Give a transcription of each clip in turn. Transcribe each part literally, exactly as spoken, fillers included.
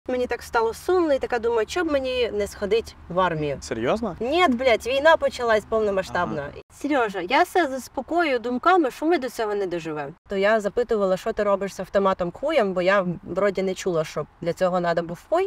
Мені так стало сумно, і така думаю, чоб мені не сходить в армію. Серйозно? Ні, блядь, війна почалась повномасштабна. Ага. Сережа, я все заспокоюю думками, що ми до цього не доживемо. То я запитувала, що ти робиш з автоматом хуєм, бо я вроді не чула, що для цього треба був хуй.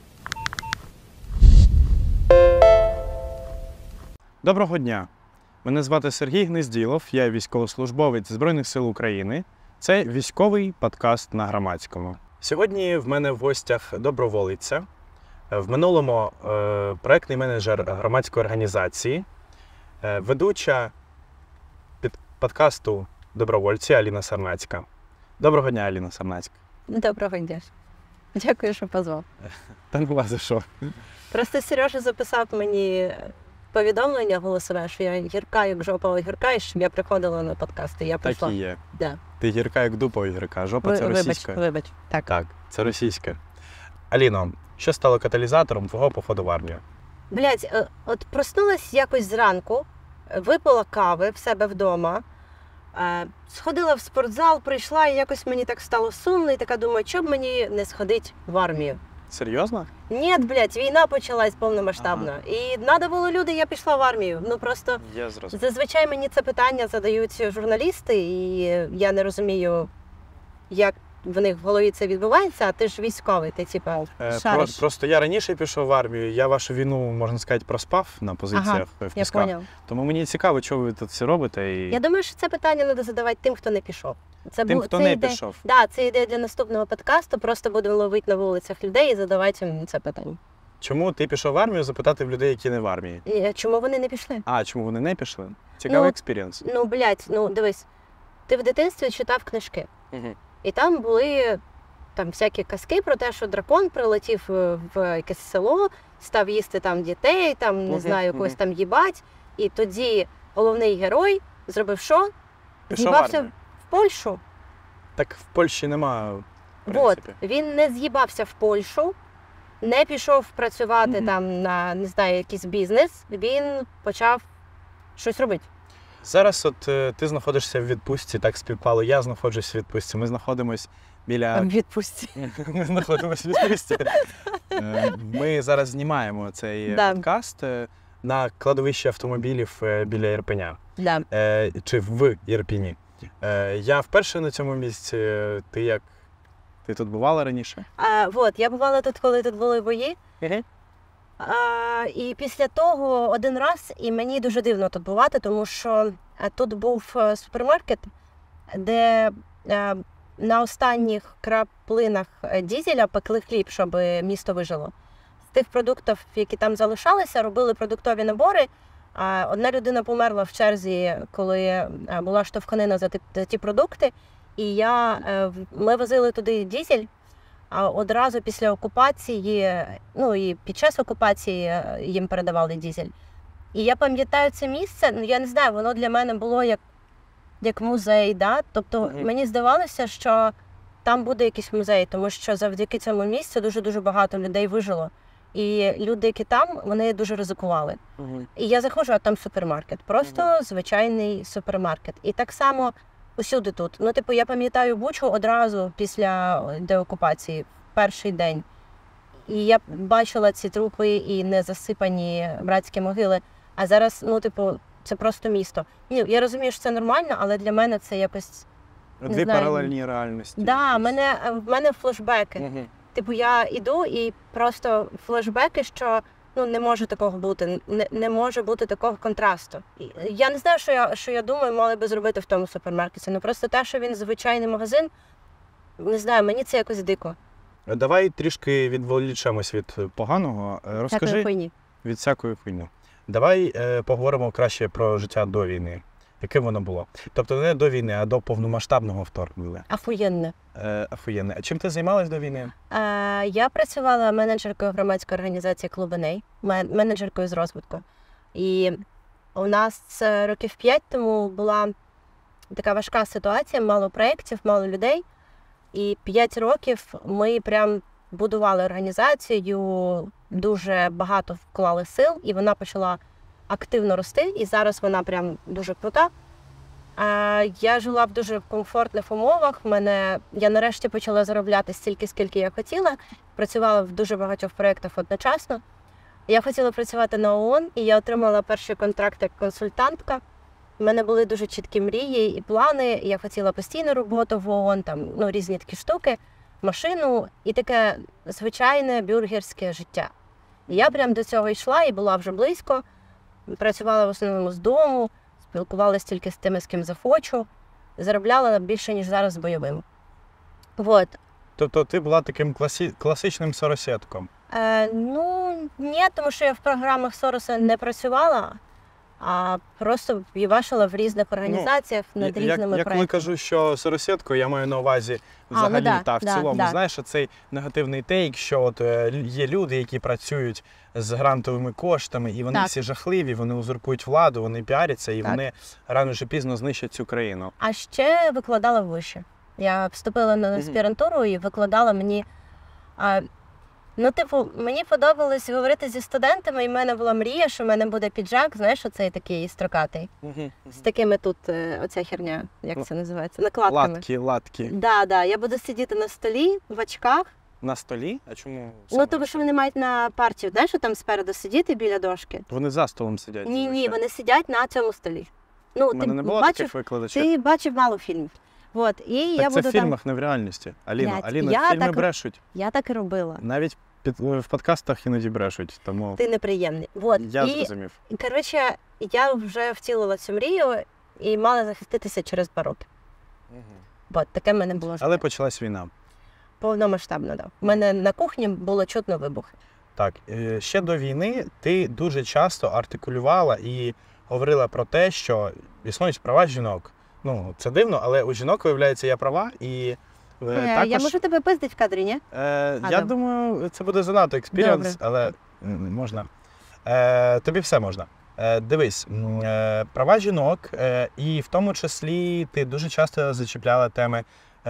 Доброго дня. Мене звати Сергій Гнезділов, я військовослужбовець Збройних сил України. Це військовий подкаст на Громадському. Сьогодні в мене в гостях доброволиця, в минулому е, проєктний менеджер громадської організації, е, ведуча під подкасту «Добровольці» Аліна Сарнацька. Доброго дня, Аліна Сарнацька. Доброго дня. Дякую, що позвав. Та нема за що. Просто Сережа записав мені повідомлення голосове, що я гірка, як жопа гірка, і щоб я приходила на подкасти. Я прийшла. Так і є. Да. Ти гірка, як дупа гірка. Жопа – це російська. Вибач, вибач. Так. Так, це російське. Аліно, що стало каталізатором твого походу в армію? Блядь, от проснулась якось зранку, випила кави в себе вдома, сходила в спортзал, прийшла, і якось мені так стало сумно, і така думаю, чоб мені не сходить в армію. Серйозно? Ні, блядь, війна почалась повномасштабна. Ага. І треба було люди, я пішла в армію. Ну просто Я зрозумів. Зазвичай мені це питання задають журналісти, і я не розумію, як в них в голові це відбувається, а ти ж військовий, ти типа Е, шариш. Про, просто я раніше пішов в армію, я вашу війну, можна сказати, проспав на позиціях Ага, в я пісках. поняв. Тому мені цікаво, що ви тут всі робите. І... Я думаю, що це питання треба задавати тим, хто не пішов. Це Тим, бу... хто це не іде... пішов. Да, це ідея для наступного подкасту, просто будемо ловити на вулицях людей і задавати їм це питання. Чому ти пішов в армію, запитати в людей, які не в армії? І чому вони не пішли? А, чому вони не пішли? Цікавий Ну, експірієнс. Ну, блядь, ну дивись, ти в дитинстві читав книжки, Угу. і там були там всякі казки про те, що дракон прилетів в якесь село, став їсти там дітей, там, не Мгм, знаю, когось мгм. там їбать, і тоді головний герой зробив що? Пішов в З'їбався армію. в Польщу. Так в Польщі нема, в От, принципі. він не з'їбався в Польщу, не пішов працювати Мгм. там на, не знаю, якийсь бізнес, він почав щось робити. Зараз от е, ти знаходишся в відпустці, так співпало, я знаходжусь в відпустці. Ми знаходимось біля... Відпустці. Ми знаходимося в відпустці. Е, Ми зараз знімаємо цей Да. подкаст е, на кладовищі автомобілів е, біля Ірпеня. Да. Е, Чи в Ірпіні. Е, Я вперше на цьому місці. Ти як? Ти тут бувала раніше? А, от, я бувала тут, коли тут були бої. Угу. А, і після того один раз, і мені дуже дивно тут бувати, тому що а, тут був е, супермаркет, де е, на останніх краплинах е, дізеля пекли хліб, щоб місто вижило. З тих продуктів, які там залишалися, робили продуктові набори. А одна людина померла в черзі, коли е, була штовханина за ті, за ті продукти. І я, е, в- ми возили туди дізель. А одразу після окупації, ну і під час окупації е, їм передавали дізель. І я пам'ятаю це місце, ну я не знаю, воно для мене було як, як музей, да? Тобто Мгм. мені здавалося, що там буде якийсь музей, тому що завдяки цьому місцю дуже-дуже багато людей вижило. І люди, які там, вони дуже ризикували. Угу. І я заходжу, а там супермаркет. Просто звичайний супермаркет. І так само усюди тут. Ну, типу, я пам'ятаю Бучу одразу після деокупації, в перший день. І я бачила ці трупи і не засипані братські могили. А зараз, ну, типу, це просто місто. Ні, я розумію, що це нормально, але для мене це якось... Дві знаю. паралельні реальності. Да, мене, в мене флешбеки. Угу. Типу, я йду і просто флешбеки, що ну не може такого бути, не, не може бути такого контрасту. І я не знаю, що я, що я думаю, мали би зробити в тому супермаркеті. Ну просто те, що він звичайний магазин, не знаю, мені це якось дико. Давай трішки відволічемось від поганого. Е, Розкажи Всякої хуйні. від всякої хуйні. Давай е, поговоримо краще про життя до війни. Яким воно було? Тобто не до війни, а до повномасштабного вторгнення. Ахуєнне. Е, Ахуєнне. А чим ти займалась до війни? Е, я працювала менеджеркою громадської організації «Клубиней», мен- менеджеркою з розвитку. І у нас е, років п'ять тому була така важка ситуація, мало проєктів, мало людей. І п'ять років ми прям будували організацію, дуже багато вклали сил, і вона почала активно рости, і зараз вона прям дуже крута. Е, Я жила в дуже комфортних умовах. Мене я нарешті почала заробляти стільки, скільки я хотіла. Працювала в дуже багатьох проєктах одночасно. Я хотіла працювати на ООН, і я отримала перший контракт як консультантка. У мене були дуже чіткі мрії і плани. Я хотіла постійну роботу в ООН, там ну, різні такі штуки, машину і таке звичайне бюргерське життя. І я прям до цього йшла і була вже близько. Працювала в основному з дому, спілкувалася тільки з тими, з ким захочу. Заробляла більше, ніж зараз з бойовим. Вот. Тобто ти була таким класі... класичним соросетком? Е, ну, ні, тому що я в програмах Сороса не працювала, а просто їбашила в різних організаціях ну, над різними як, проєктами. Як коли кажу, що соросетко, я маю на увазі взагалі, а, ну, да, та в да, цілому. Да. Знаєш, цей негативний тейк, що от є люди, які працюють з грантовими коштами, і вони так. всі жахливі, вони узурпують владу, вони піаряться, і так. вони рано чи пізно знищать цю країну. А ще викладала вище. Я вступила на аспірантуру і викладала мені... А, ну, типу, мені подобалось говорити зі студентами, і в мене була мрія, що в мене буде піджак, знаєш, оцей такий строкатий. Угу. З такими тут, оця херня, як це називається, накладками. Латки, латки. Да, да. Я буду сидіти на столі, в очках. На столі? А чому? Ну, тому що вони мають на партію, знаєш, що там спереду сидіти біля дошки. Вони за столом сидять. Ні, ні, вони сидять на цьому столі. Ну, У мене ти не було бачив, таких викладачів. ти бачив мало фільмів. Вот, і так я це буду в фільмах, там... не в реальності. Аліно, Блядь, Аліно, я фільми так- брешуть. Я так і робила. Навіть під, в подкастах іноді брешуть, тому Ти неприємний. Вот. я і, зрозумів. коротше, я вже втілила цю мрію і мала захиститися через два роки. Угу. От, таке в мене було життя. Але почалась війна. Повномасштабно, да. У мене на кухні було чутно вибухи. Так, е, ще до війни ти дуже часто артикулювала і говорила про те, що існують права жінок. Ну, це дивно, але у жінок, виявляється, є права, і е, Е, також... Я можу тебе пиздить в кадрі, ні? Е, А, я добре. думаю, це буде занадто експіріенс, Добре. але м, можна. Е, тобі все можна. Е, дивись, м, е, права жінок, е, і в тому числі ти дуже часто зачіпляла теми, е,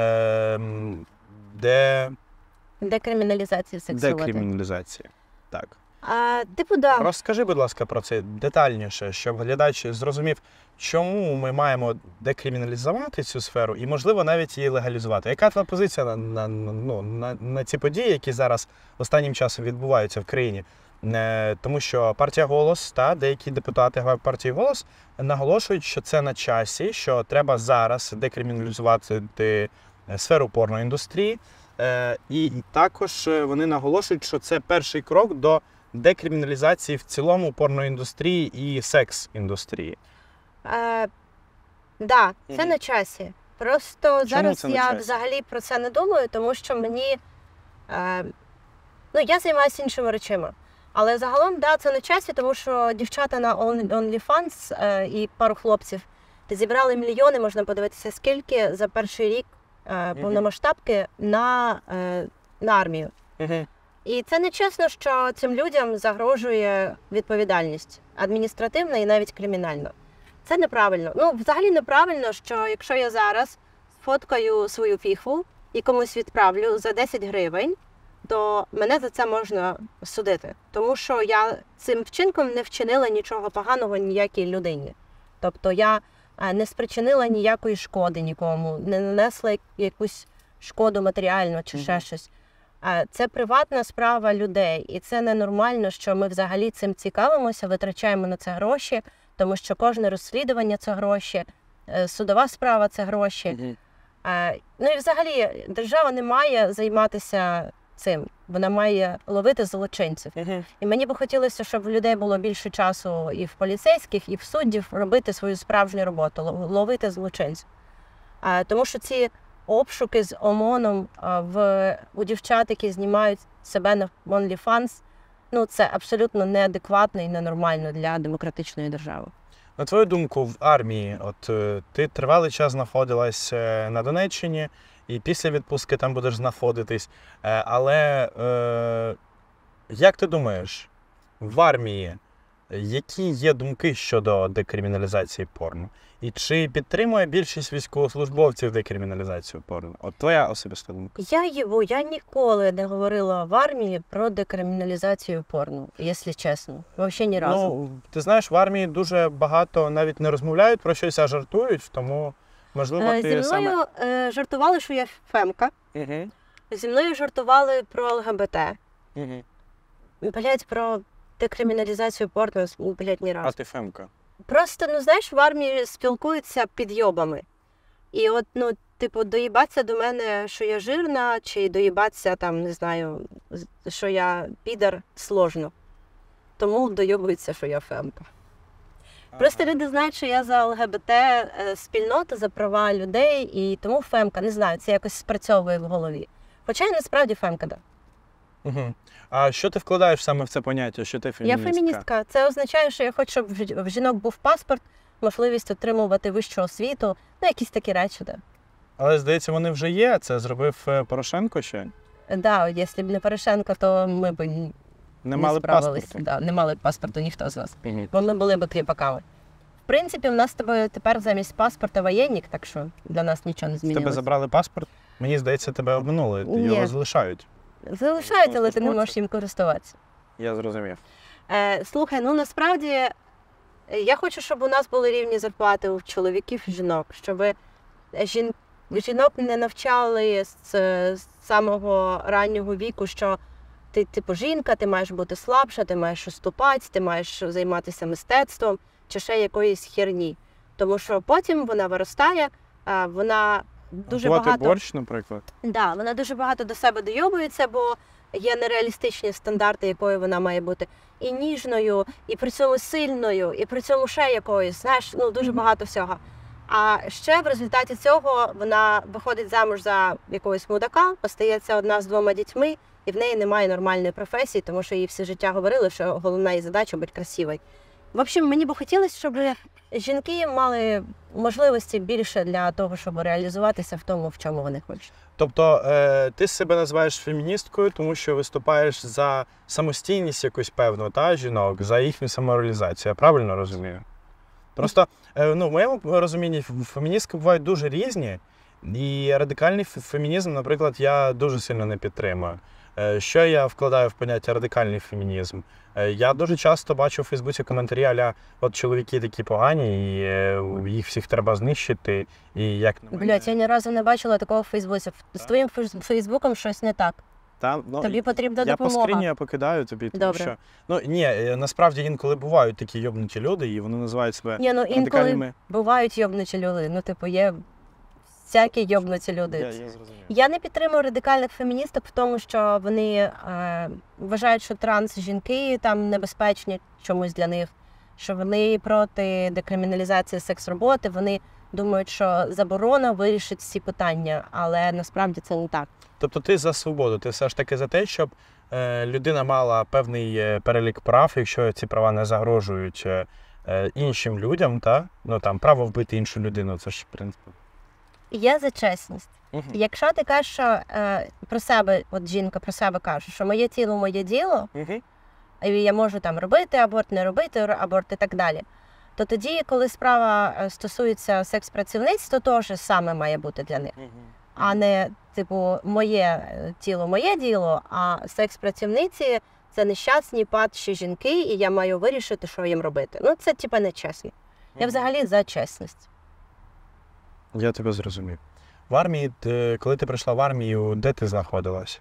м, де... Декриміналізації сексуалітету. декриміналізації. Так. А, типу, да. Розкажи, будь ласка, про це детальніше, щоб глядач зрозумів, чому ми маємо декриміналізувати цю сферу і, можливо, навіть її легалізувати. Яка твоя позиція на, на, ну, на, на ці події, які зараз останнім часом відбуваються в країні? Е, тому що партія «Голос» та деякі депутати партії «Голос» наголошують, що це на часі, що треба зараз декриміналізувати сферу порноіндустрії. Е, і також вони наголошують, що це перший крок до декриміналізації в цілому порноіндустрії і секс-індустрії. Е, да, це Мгм. на часі. Просто зараз це на я часі? взагалі про це не думаю, тому що мені. Е, ну, я займаюся іншими речами. Але загалом, да, це на часі, тому що дівчата на Only- OnlyFans е, і пару хлопців зібрали мільйони, можна подивитися, скільки за перший рік е, повномасштабки на, е, на армію. Угу. І це нечесно, що цим людям загрожує відповідальність адміністративна і навіть кримінальна. Це неправильно. Ну, взагалі неправильно, що якщо я зараз сфоткаю свою піхву і комусь відправлю за десять гривень, то мене за це можна судити. Тому що я цим вчинком не вчинила нічого поганого ніякій людині. Тобто я е, не спричинила ніякої шкоди нікому, не нанесла якусь шкоду матеріальну чи ще Мгм. щось. Е, Це приватна справа людей, і це ненормально, що ми взагалі цим цікавимося, витрачаємо на це гроші, тому що кожне розслідування – це гроші, е, судова справа – це гроші. Угу. Е, Ну і взагалі держава не має займатися цим, вона має ловити злочинців. Угу. І мені би хотілося, щоб в людей було більше часу і в поліцейських, і в суддів робити свою справжню роботу, лов- ловити злочинців. Е, Тому що ці обшуки з ОМОНом е, в, у дівчат, які знімають себе на OnlyFans, ну це абсолютно неадекватно і ненормально для демократичної держави. На твою думку, в армії, от е, ти тривалий час знаходилась е, на Донеччині, і після відпустки там будеш знаходитись. Е, Але е, як ти думаєш, в армії Які є думки щодо декриміналізації порно? І чи підтримує більшість військовослужбовців декриміналізацію порно? От твоя особиста думка. Я Єву, я ніколи не говорила в армії про декриміналізацію порно, якщо чесно. Взагалі ні разу. Ну, ти знаєш, в армії дуже багато навіть не розмовляють про щось, а жартують, тому, можливо, Е, ти Зі саме... мною е, жартували, що я фемка. Угу. Зі мною жартували про ЛГБТ. Угу. Блять, про декриміналізацію порно, блять, ні А разу. ти фемка. Просто, ну знаєш, в армії спілкуються підйобами. І от, ну, типу, доїбатися до мене, що я жирна, чи доїбатися, там, не знаю, що я підар, сложно. Тому доїбуються, що я фемка. Просто люди знають, що я за ЛГБТ спільноту, за права людей, і тому фемка, не знаю, це якось спрацьовує в голові. Хоча я насправді фемка, да. Угу. А що ти вкладаєш саме в це поняття, що ти феміністка? Я феміністка. Це означає, що я хочу, щоб в жінок був паспорт, можливість отримувати вищу освіту, ну якісь такі речі, да. Але, здається, вони вже є, це зробив Порошенко ще? Да, якщо б не Порошенко, то ми б Не, не мали справились. паспорту. Да, не мали паспорту ніхто з вас. Угу. Бо ми були б кріпаками. В принципі, в нас з тобою тепер замість паспорта воєнник, так що для нас нічого не З тебе змінилося. забрали паспорт? Мені здається, тебе обминули, Ні. його залишають. Залишають, але ти не можеш їм користуватися. Я зрозумів. Е, слухай, ну насправді е, я хочу, щоб у нас були рівні зарплати у чоловіків і жінок, щоб жін... жінок не навчали з, з самого раннього віку, що ти, типу, жінка, ти маєш бути слабша, ти маєш уступати, ти маєш займатися мистецтвом чи ще якоїсь херні. Тому що потім вона виростає, а вона дуже Готувати багато... борщ, наприклад. Да, вона дуже багато до себе дойобується, бо є нереалістичні стандарти, якою вона має бути і ніжною, і при цьому сильною, і при цьому ще якоюсь, знаєш, ну дуже багато всього. А ще в результаті цього вона виходить замуж за якогось мудака, остається одна з двома дітьми, і в неї немає нормальної професії, тому що їй все життя говорили, що головна її задача бути красивою. В общем, мені б хотілося, щоб жінки мали можливості більше для того, щоб реалізуватися в тому, в чому вони хочуть. Тобто е, ти себе називаєш феміністкою, тому що виступаєш за самостійність якусь певну, та, жінок, за їхню самореалізацію. Я правильно розумію? Просто, е, ну, в моєму розумінні феміністки бувають дуже різні, і радикальний фемінізм, наприклад, я дуже сильно не підтримую. Е, що я вкладаю в поняття радикальний фемінізм? Е, я дуже часто бачу у Фейсбуці коментарі а-ля от чоловіки такі погані, і е, їх всіх треба знищити, і як на мене... Блять, я ні разу не бачила такого в Фейсбуці. З твоїм Фейсбуком щось не так. Та, ну, Тобі потрібна я допомога. по скрині я покидаю тобі, тому Добре. що... Ну, ні, е, насправді інколи бувають такі йобнуті люди, і вони називають себе Ні, ну інколи радикальними... бувають йобнуті люди. Ну, типу, є всякі йобнуті люди. Я, я зрозумів. Я не підтримую радикальних феміністок в тому, що вони е, вважають, що транс-жінки там небезпечні чомусь для них, що вони проти декриміналізації секс-роботи, вони думають, що заборона вирішить всі питання, але насправді це не так. Тобто ти за свободу, ти все ж таки за те, щоб е, людина мала певний е, перелік прав, якщо ці права не загрожують е, іншим людям, та? Ну там право вбити іншу людину, це ж в принципі. Я за чесність. Угу. Якщо ти кажеш, що е, про себе, от жінка про себе каже, що моє тіло, моє діло, Угу. і я можу там робити аборт, не робити аборт і так далі, то тоді, коли справа стосується секс-працівниць, то теж саме має бути для них. Угу. А не, типу, моє тіло, моє діло, а секс-працівниці – це нещасні, падші жінки, і я маю вирішити, що їм робити. Ну, це, типу, не чесно. Я взагалі за чесність. Я тебе зрозумів. В армії, ти, коли ти прийшла в армію, де ти знаходилась?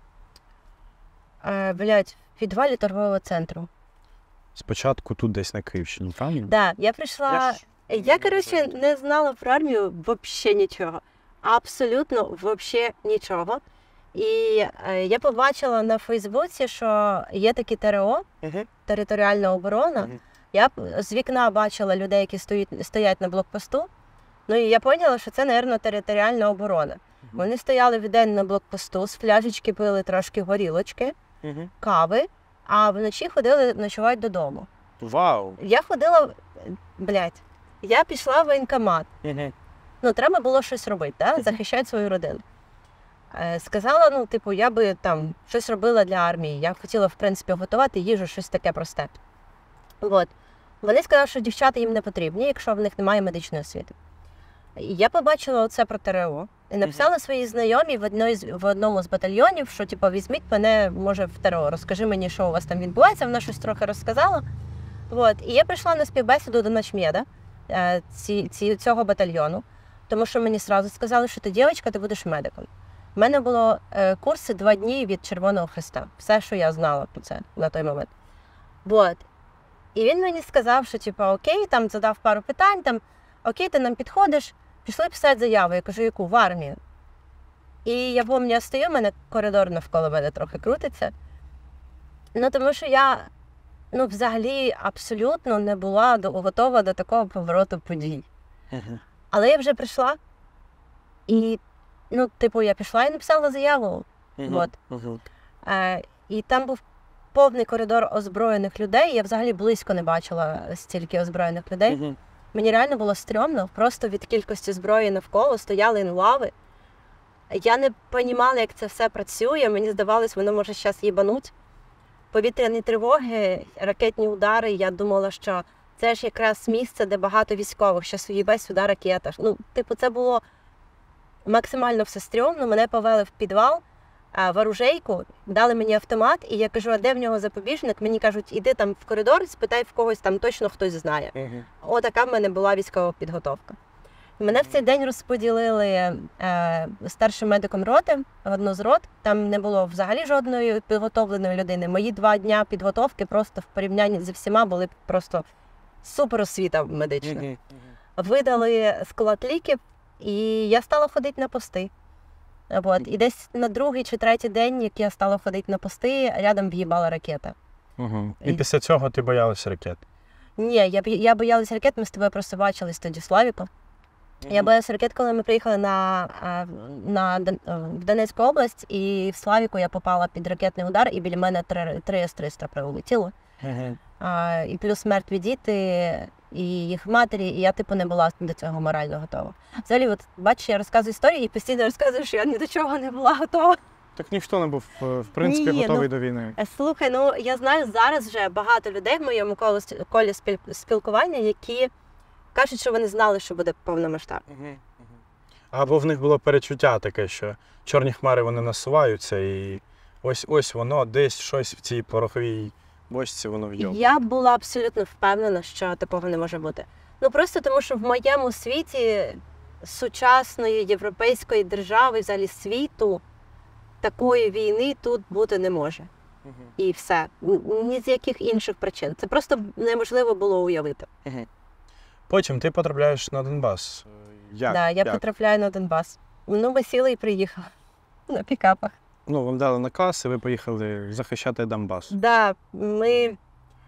Е, блядь, в підвалі торгового центру. Спочатку тут десь на Київщині, правильно? Так, да, я прийшла... Я ж- Я, коротше, не знала про армію взагалі нічого. Абсолютно взагалі нічого. І е, я побачила на Фейсбуці, що є такі ТРО, Угу. територіальна оборона. Мгм. Я б з вікна бачила людей, які стоять, стоять на блокпосту. Ну і я поняла, що це, мабуть, територіальна оборона. Вони стояли вдень на блокпосту, з фляжечки пили трошки горілочки, Угу. кави, а вночі ходили ночувати додому. Вау! Я ходила, блядь, я пішла в воєнкомат. Угу. Ну, треба було щось робити, да? Захищати свою родину. Е, сказала, ну, типу, я би там щось робила для армії. Я хотіла, в принципі, готувати їжу, щось таке просте. От. Вони сказали, що дівчата їм не потрібні, якщо в них немає медичної освіти. І я побачила оце про ТРО і написала своїй знайомій в, одної, з- в одному з батальйонів, що типу, візьміть мене, може, в ТРО, розкажи мені, що у вас там відбувається. Вона щось трохи розказала. От. І я прийшла на співбесіду до начмеда е, ці, ці, цього батальйону, тому що мені одразу сказали, що ти дівчинка, ти будеш медиком. У мене було е, курси два дні від Червоного Хреста. Все, що я знала про це на той момент. Вот. І він мені сказав, що типу, окей, там задав пару питань, там, окей, ти нам підходиш, пішли писати заяву. Я кажу, яку? В армію. І я пам'ятаю, я стою, в мене коридор навколо мене трохи крутиться. Ну, тому що я, ну, взагалі, абсолютно не була до, готова до такого повороту подій. Угу. Але я вже прийшла, і, ну, типу, я пішла і написала заяву. Угу. От. Угу. Е, і там був повний коридор озброєних людей. Я взагалі близько не бачила стільки озброєних людей. Угу. Мені реально було стрьомно, просто від кількості зброї навколо стояли лави. Я не розуміла, як це все працює. Мені здавалось, воно може зараз їбануть. Повітряні тривоги, ракетні удари. Я думала, що це ж якраз місце, де багато військових. Щас уїбе сюди ракета. Ну, типу, це було максимально все стрьомно. Мене повели в підвал, в оружейку, дали мені автомат, і я кажу, а де в нього запобіжник? Мені кажуть, іди там в коридор, спитай в когось, там точно хтось знає. Угу. Отака в мене була військова підготовка. Мене в цей день розподілили е, старшим медиком роти, в одну з рот. Там не було взагалі жодної підготовленої людини. Мої два дня підготовки просто в порівнянні зі всіма були просто супер освіта медична. Угу. Видали склад ліків, і я стала ходити на пости. От. І десь на другий чи третій день, як я стала ходити на пости, рядом в'їбала ракета. Угу. І після цього ти боялася ракет? Ні, я, б- я боялась ракет, ми з тобою просто бачились тоді, Славіко. Я боялась ракет, коли ми приїхали на, а, на, Дон- е, в Донецьку область, і в Славіку я попала під ракетний удар, і біля мене три, три ес триста прилетіло. Угу. А, і плюс мертві діти, і їх матері, і я типу не була до цього морально готова. Взагалі, от, бачиш, я розказую історії і постійно розказую, що я ні до чого не була готова. Так ніхто не був, е, в принципі, Ні, готовий ну, до війни. Е, Слухай, ну я знаю зараз вже багато людей в моєму колі, колі спіл- спілкування, які кажуть, що вони знали, що буде повномасштабно. Угу. Або в них було перечуття таке, що чорні хмари вони насуваються, і ось ось воно десь щось в цій пороховій бочці воно вйобне. Я була абсолютно впевнена, що такого не може бути. Ну просто тому, що в моєму світі сучасної європейської держави, взагалі світу, такої війни тут бути не може. Угу. І все. Н- Ні з яких інших причин. Це просто неможливо було уявити. Угу. Потім ти потрапляєш на Донбас. Як? Да, я Як? потрапляю на Донбас. Ну, ми сіли і приїхали на пікапах. Ну, вам дали наказ, і ви поїхали захищати Донбас. Да, ми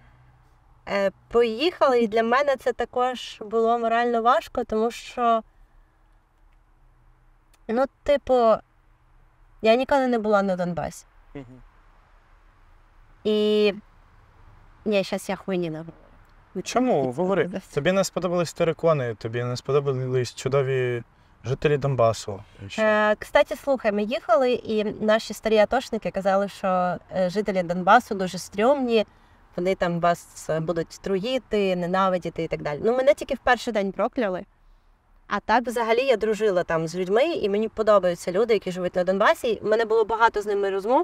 е, поїхали, і для мене це також було морально важко, тому що, ну, типу, я ніколи не була на Донбасі. Угу. І ні, зараз я хуйні не говорю. Чому? Говори. Тобі не сподобались терикони, тобі не сподобались чудові жителі Донбасу. І що? Е, Кстати, слухай, ми їхали, і наші старі атошники казали, що е, жителі Донбасу дуже стрьомні, вони там вас е, будуть труїти, ненавидіти і так далі. Ну, мене тільки в перший день прокляли. А так, взагалі, я дружила там з людьми, і мені подобаються люди, які живуть на Донбасі. У мене було багато з ними розмов.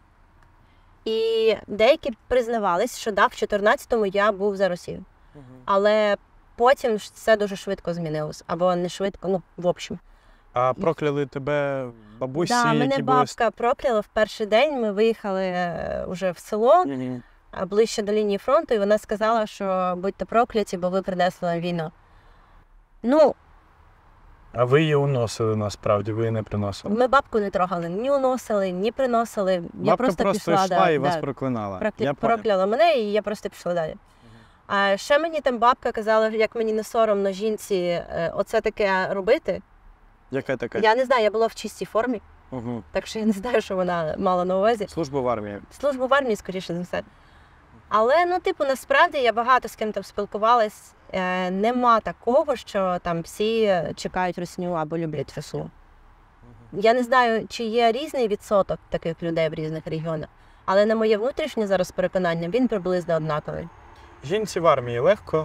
І деякі признавались, що да, в чотирнадцятому я був за Росію. Угу. Але потім ж це дуже швидко змінилось. Або не швидко, ну, в общем. А прокляли тебе бабусі, Да, мене які були... бабка прокляла в перший день. Ми виїхали е, вже в село, Угу. а ближче до лінії фронту, і вона сказала, що будьте прокляті, бо ви принесли нам війну. Ну, А ви її уносили насправді, ви її не приносили. ми бабку не трогали, ні уносили, ні приносили. Я Бабка просто, просто пішла, йшла да, і да, вас проклинала. прокля- Я понял. прокляла мене, і я просто пішла далі. А ще мені там бабка казала, як мені не соромно жінці е, оце таке робити. Яке таке? Я не знаю, я була в чистій формі, Угу. так що я не знаю, що вона мала на увазі. Служба в армії. Службу в армії, скоріше за все. Але, ну, типу, насправді я багато з ким там спілкувалась. Е, нема такого, що там всі чекають русню або люблять русу. Я не знаю, чи є різний відсоток таких людей в різних регіонах, але на моє внутрішнє зараз переконання, він приблизно однаковий. жінці в армії легко?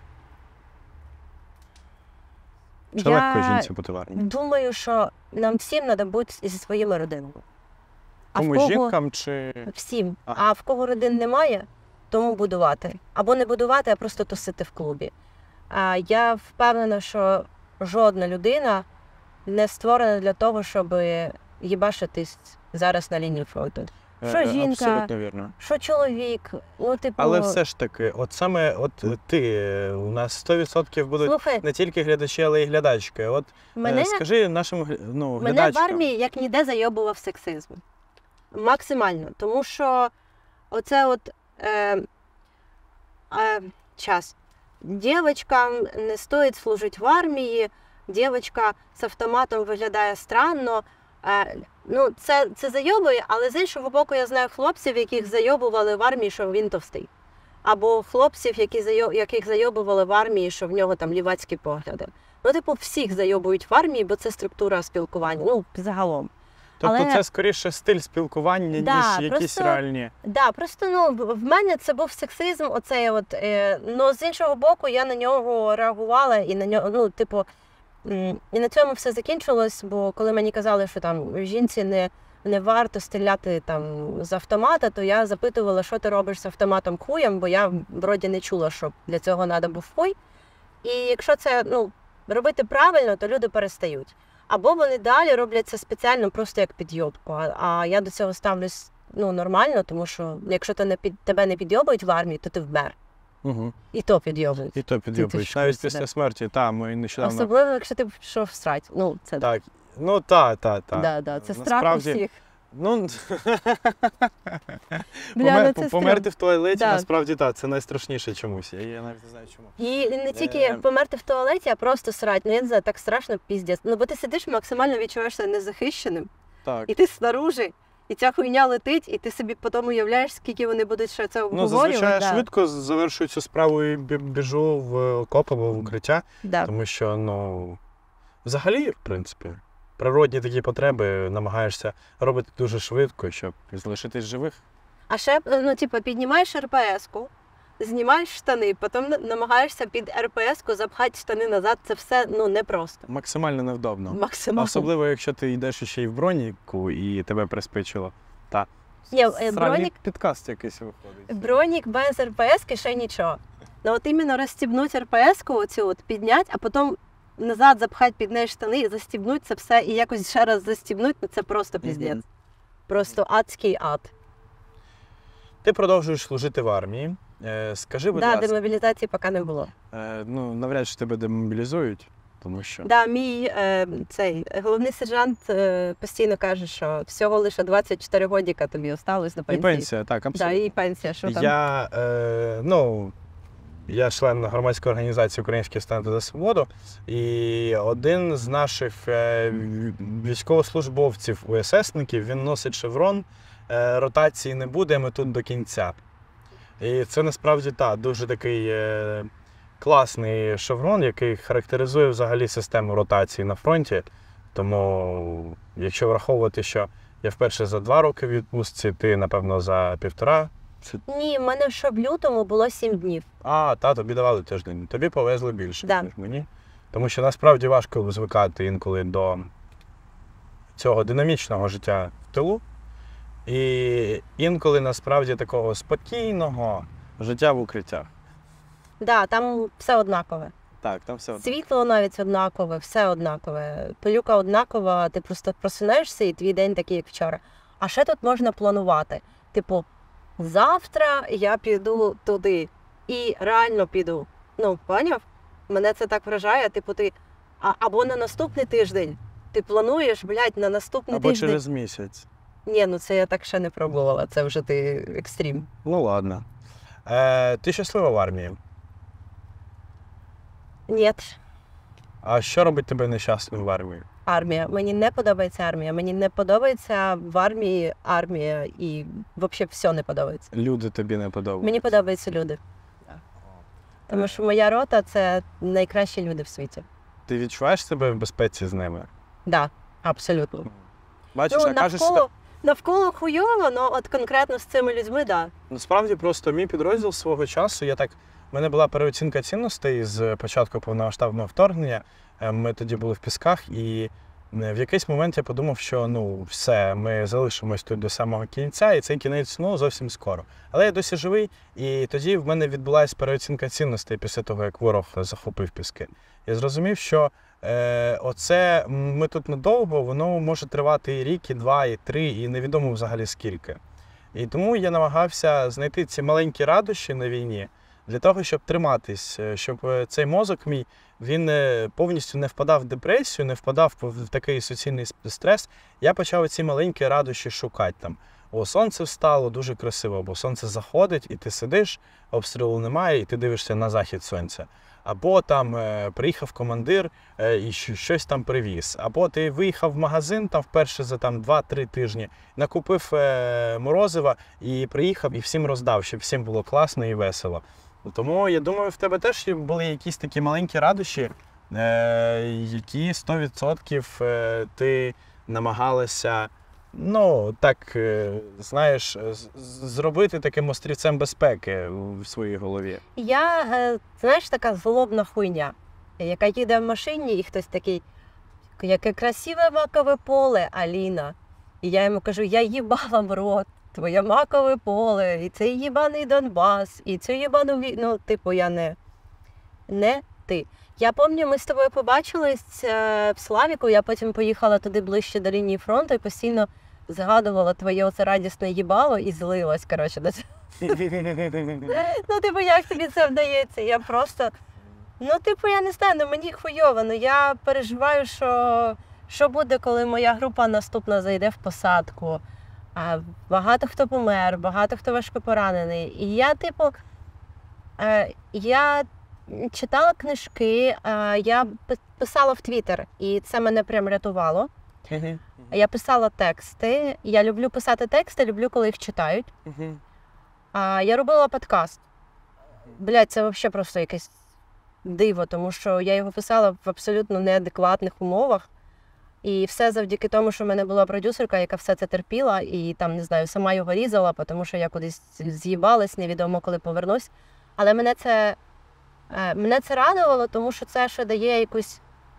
Чи Я легко жінці бути в армії? думаю, що нам всім треба бути зі своїми родинами. А в Кому кого... жінкам чи... Всім. А. А в кого родин немає, тому будувати. Або не будувати, а просто тусити в клубі. А я впевнена, що жодна людина не створена для того, щоб їбашитись зараз на лінії фронту. Що Е, жінка, Абсолютно вірно. що чоловік, ну типу... Але все ж таки, от саме от ти, у нас сто відсотків будуть Слухай, не тільки глядачі, але й глядачки. От мене, е, скажи нашим гля- ну, мене в глядачкам. армії як ніде зайобував сексизм. Максимально. Тому що оце от е, е, час. Дівчинкам не стоїть служити в армії, дівчинка з автоматом виглядає странно. Е, ну, це, це зайобує, але з іншого боку я знаю хлопців, яких зайобували в армії, що він товстий. Або хлопців, які зайо, яких зайобували в армії, що в нього там лівацькі погляди. Ну, типу, всіх зайобують в армії, бо це структура спілкування. Ну, загалом. Тобто але- це скоріше стиль спілкування, Да, ніж якісь просто- реальні. Да, просто ну в в мене це був сексизм, оцей от. Е, ну з іншого боку, я на нього реагувала і на нього, ну, типу, м, і на цьому все закінчилось, бо коли мені казали, що там жінці не, не варто стріляти там з автомата, то я запитувала, що ти робиш з автоматом хуєм, бо я вроді не чула, що для цього треба був хуй. І якщо це ну робити правильно, то люди перестають. Або вони далі роблять це спеціально просто як підйобку. А, а я до цього ставлюсь ну, нормально, тому що якщо ти не під, тебе не підйобують в армії, то ти вмер. Угу. І то підйобують. І то підйобують. ж Навіть курсі, після да. смерті, та, ми нещодавно... Особливо, якщо ти пішов всрать. Ну, це, Так, ну та, та, та. да, да, це страх у Насправді, всіх. Ну, Бля, помер- ну це померти в туалеті, Да. насправді, так, це найстрашніше чомусь. Я, я навіть не знаю чому. І не тільки Е. померти в туалеті, а просто срать. Ну, я не знаю, так страшно, піздець. Ну, бо ти сидиш, максимально відчуваєш себе незахищеним, Так. і ти снаружи, і ця хуйня летить, і ти собі потім уявляєш, скільки вони будуть ще це Ну, обговорювати. зазвичай я да. швидко завершую цю справу і бі- біжу в окоп або в укриття, Да. тому що, ну, взагалі, в принципі, природні такі потреби намагаєшся робити дуже швидко, щоб залишитись живих. А ще, ну, типу, піднімаєш РПС-ку, знімаєш штани, потім на- намагаєшся під РПС-ку запхати штани назад. Це все, ну, непросто. Максимально невдобно. Максимально. Особливо, якщо ти йдеш ще й в броніку і тебе приспичило. Та. Ні, е, Сральний бронік- підкаст якийсь виходить. Бронік без РПС-ки ще нічого. Ну, от іменно розстібнуть РПС-ку оцю от підняти, а потім назад запхати під неї штани і застібнуть це все, і якось ще раз застібнуть, ну, це просто піздець. Мгм. Просто адський ад. Ти продовжуєш служити в армії. Е, скажи, будь Да, ласка, демобілізації поки не було. е, ну, навряд чи тебе демобілізують, тому що... Да, мій е, цей головний сержант е, постійно каже, що всього лише двадцять чотири годика тобі осталось на І пенсії. пенсія, так, Да, абсолютно. і пенсія, що там? Я, е, ну, я член громадської організації «Українські студенти за свободу», і один з наших е, військовослужбовців, УССників, він носить шеврон, е, ротації не буде, ми тут до кінця. І це насправді так, дуже такий е, класний шеврон, який характеризує взагалі систему ротації на фронті. Тому, якщо враховувати, що я вперше за два роки в відпустці, ти, напевно, за півтора. Це... Ні, в мене ще в лютому було сім днів. А, та, тобі давали тиждень. Тобі повезли більше, Да. ніж мені. Тому що насправді важко звикати інколи до цього динамічного життя в тилу. І інколи насправді такого спокійного життя в укриттях. Да, там все однакове. Так, там все. Світло навіть однакове, все однакове. Пилюка однакова, ти просто просинаєшся і твій день такий, як вчора. А ще тут можна планувати. Типу, завтра я піду туди. І реально піду. Ну, поняв? Мене це так вражає. Типу, ти а, або на наступний тиждень. Ти плануєш, блядь, на наступний Або тиждень. через місяць. Ні, ну це я так ще не пробувала. Це вже ти екстрім. Ну ладно. Е, ти щаслива в армії? Ні, А що робить тебе нещасним в армії? армія. Мені не подобається армія. Мені не подобається в армії армія і взагалі все не подобається. Люди тобі не подобаються? Мені подобаються люди. Тому що моя рота це найкращі люди в світі. Ти відчуваєш себе в безпеці з ними? Так, да, абсолютно. Бачиш, Ну, а кажеш, навколо, навколо хуйово, але от конкретно з цими людьми, так. Да. Насправді просто мій підрозділ свого часу, я так, в мене була переоцінка цінностей з початку повномасштабного вторгнення. Ми тоді були в Пісках, і в якийсь момент я подумав, що ну все, ми залишимось тут до самого кінця, і цей кінець ну, зовсім скоро. Але я досі живий, і тоді в мене відбулася переоцінка цінностей після того, як ворог захопив Піски. Я зрозумів, що е, оце ми тут надовго, воно може тривати і рік, і два, і три, і невідомо взагалі скільки. І тому я намагався знайти ці маленькі радощі на війні для того, щоб триматись, щоб цей мозок мій, він повністю не впадав в депресію, не впадав в такий суцільний стрес. Я почав ці маленькі радощі шукати там. О, сонце встало, дуже красиво, бо сонце заходить, і ти сидиш, обстрілу немає, і ти дивишся на захід сонця. Або там е, приїхав командир е, і щось там привіз. Або ти виїхав в магазин там вперше за там два-три тижні, накупив е, морозива і приїхав і всім роздав, щоб всім було класно і весело. Тому я думаю, в тебе теж були якісь такі маленькі радощі, е, які сто відсотків е, ти намагалася, ну, так, е, знаєш, зробити таким острівцем безпеки в своїй голові. Я, е, знаєш, така злобна хуйня, яка їде в машині, і хтось такий, яке красиве макове поле, Аліна. І я йому кажу, я їбала в рот. Твоє макове поле, і цей їбаний Донбас, і цю їбану війну, ну, типу, я не, не ти. Я пам'ятаю, ми з тобою побачились е, в Славіку, я потім поїхала туди ближче до лінії фронту і постійно згадувала твоє оце радісне їбало і злилась, коротше, до цього. Ну, типу, як тобі це вдається? Я просто, ну, типу, я не знаю, ну, мені хуйово, ну, я переживаю, що, що буде, коли моя група наступна зайде в посадку. А багато хто помер, багато хто важко поранений. І я, типу, е, я читала книжки, е, я писала в Твіттер, і це мене прям рятувало. Uh-huh. Я писала тексти, я люблю писати тексти, люблю, коли їх читають. Uh-huh. А, я робила подкаст. Блядь, це взагалі просто якесь диво, тому що я його писала в абсолютно неадекватних умовах. І все завдяки тому, що в мене була продюсерка, яка все це терпіла, і там, не знаю, сама його різала, тому що я кудись з'їбалась, невідомо коли повернусь. Але мене це, мене це радувало, тому що це ще дає якусь...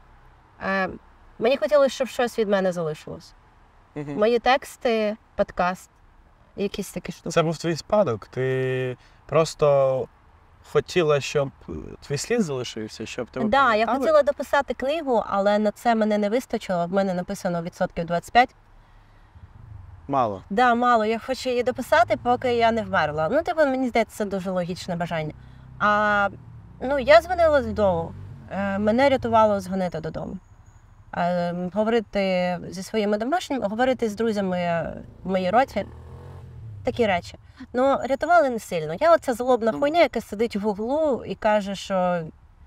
Мені хотілося, щоб щось від мене залишилось. Угу. Мої тексти, подкаст, якісь такі штуки. Це був твій спадок. Ти просто хотіла, щоб твій слід залишився, щоб ти... Так, да, я хотіла дописати книгу, але на це мене не вистачило. В мене написано відсотків двадцять п'ять. Мало. Так, да, мало. Я хочу її дописати, поки я не вмерла. Ну, типу, мені здається, це дуже логічне бажання. А, ну, я дзвонила додому. Мене рятувало дзвонити додому. Говорити зі своїми домашніми, говорити з друзями в моїй роті. Такі речі. Ну, рятували не сильно. Я оця злобна хуйня, яка сидить в углу і каже, що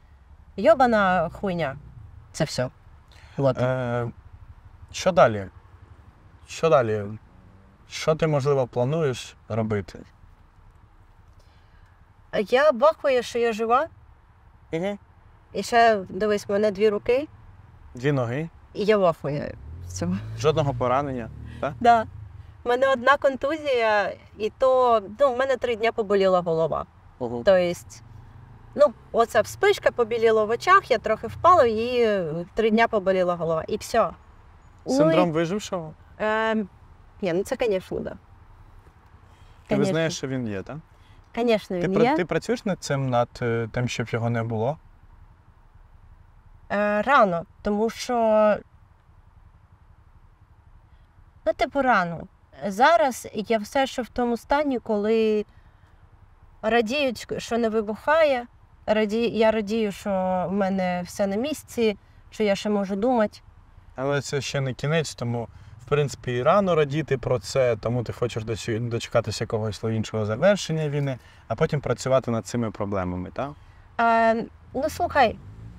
йобана хуйня. Це все. Е, що далі? Що далі? Що ти, можливо, плануєш робити? Я бахую, що я жива. Угу. І ще, дивись, в мене дві руки. Дві ноги. І я бахую. Жодного поранення, так? Да. У мене одна контузія, і то, ну, в мене три дні поболіла голова. Угу. Тобто, ну, оця вспишка побіліла в очах, я трохи впала, і три дні поболіла голова. І все. Синдром ну, вижившого? Е, ні, ну це, звісно, да. Ти визнаєш, що він є, так? Звісно, він ти, є. Ти працюєш над цим, над тим, щоб його не було? Е, рано, тому що, ну, типу, рано. Зараз я все ще в тому стані, коли радіють, що не вибухає, раді... я радію, що в мене все на місці, що я ще можу думати. Але це ще не кінець, тому, в принципі, і рано радіти про це, тому ти хочеш дочекатися якогось іншого завершення війни, а потім працювати над цими проблемами, так? Е, ну, слухай,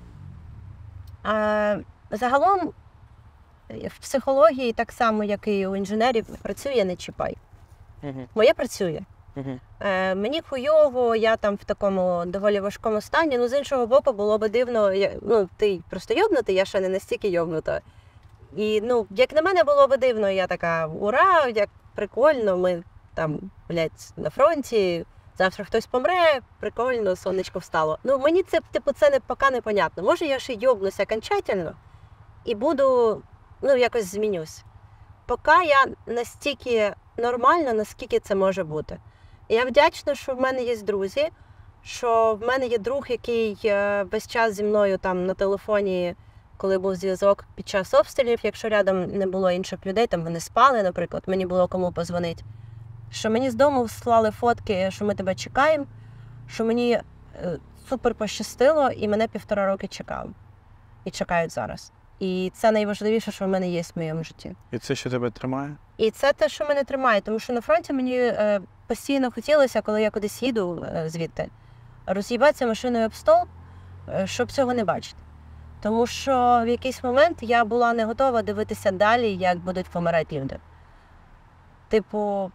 е, загалом в психології, так само, як і у інженерів, працює не чіпай. Uh-huh. Моє працює. Uh-huh. Е, мені хуйово, я там в такому доволі важкому стані, ну, з іншого боку, було би дивно, я, ну, ти просто йобнутий, я ще не настільки йобнута. І, ну, як на мене було би дивно, я така, ура, як прикольно, ми там, блядь, на фронті, завтра хтось помре, прикольно, сонечко встало. Ну, мені це, типу, це не, поки непонятно. Може, я ще йобнуся окончательно і буду, ну, якось змінюсь. Поки я настільки нормальна, наскільки це може бути. І я вдячна, що в мене є друзі, що в мене є друг, який весь час зі мною там на телефоні, коли був зв'язок під час обстрілів, якщо рядом не було інших людей, там вони спали, наприклад, мені було кому позвонити, що мені з дому слали фотки, що ми тебе чекаємо, що мені е, супер пощастило і мене півтора роки чекав. І чекають зараз. І це найважливіше, що в мене є в моєму житті. І це, що тебе тримає? І це те, що мене тримає, тому що на фронті мені е, постійно хотілося, коли я кудись їду е, звідти, роз'їбатися машиною об стол, е, щоб цього не бачити. Тому що в якийсь момент я була не готова дивитися далі, як будуть помирати люди. Типу,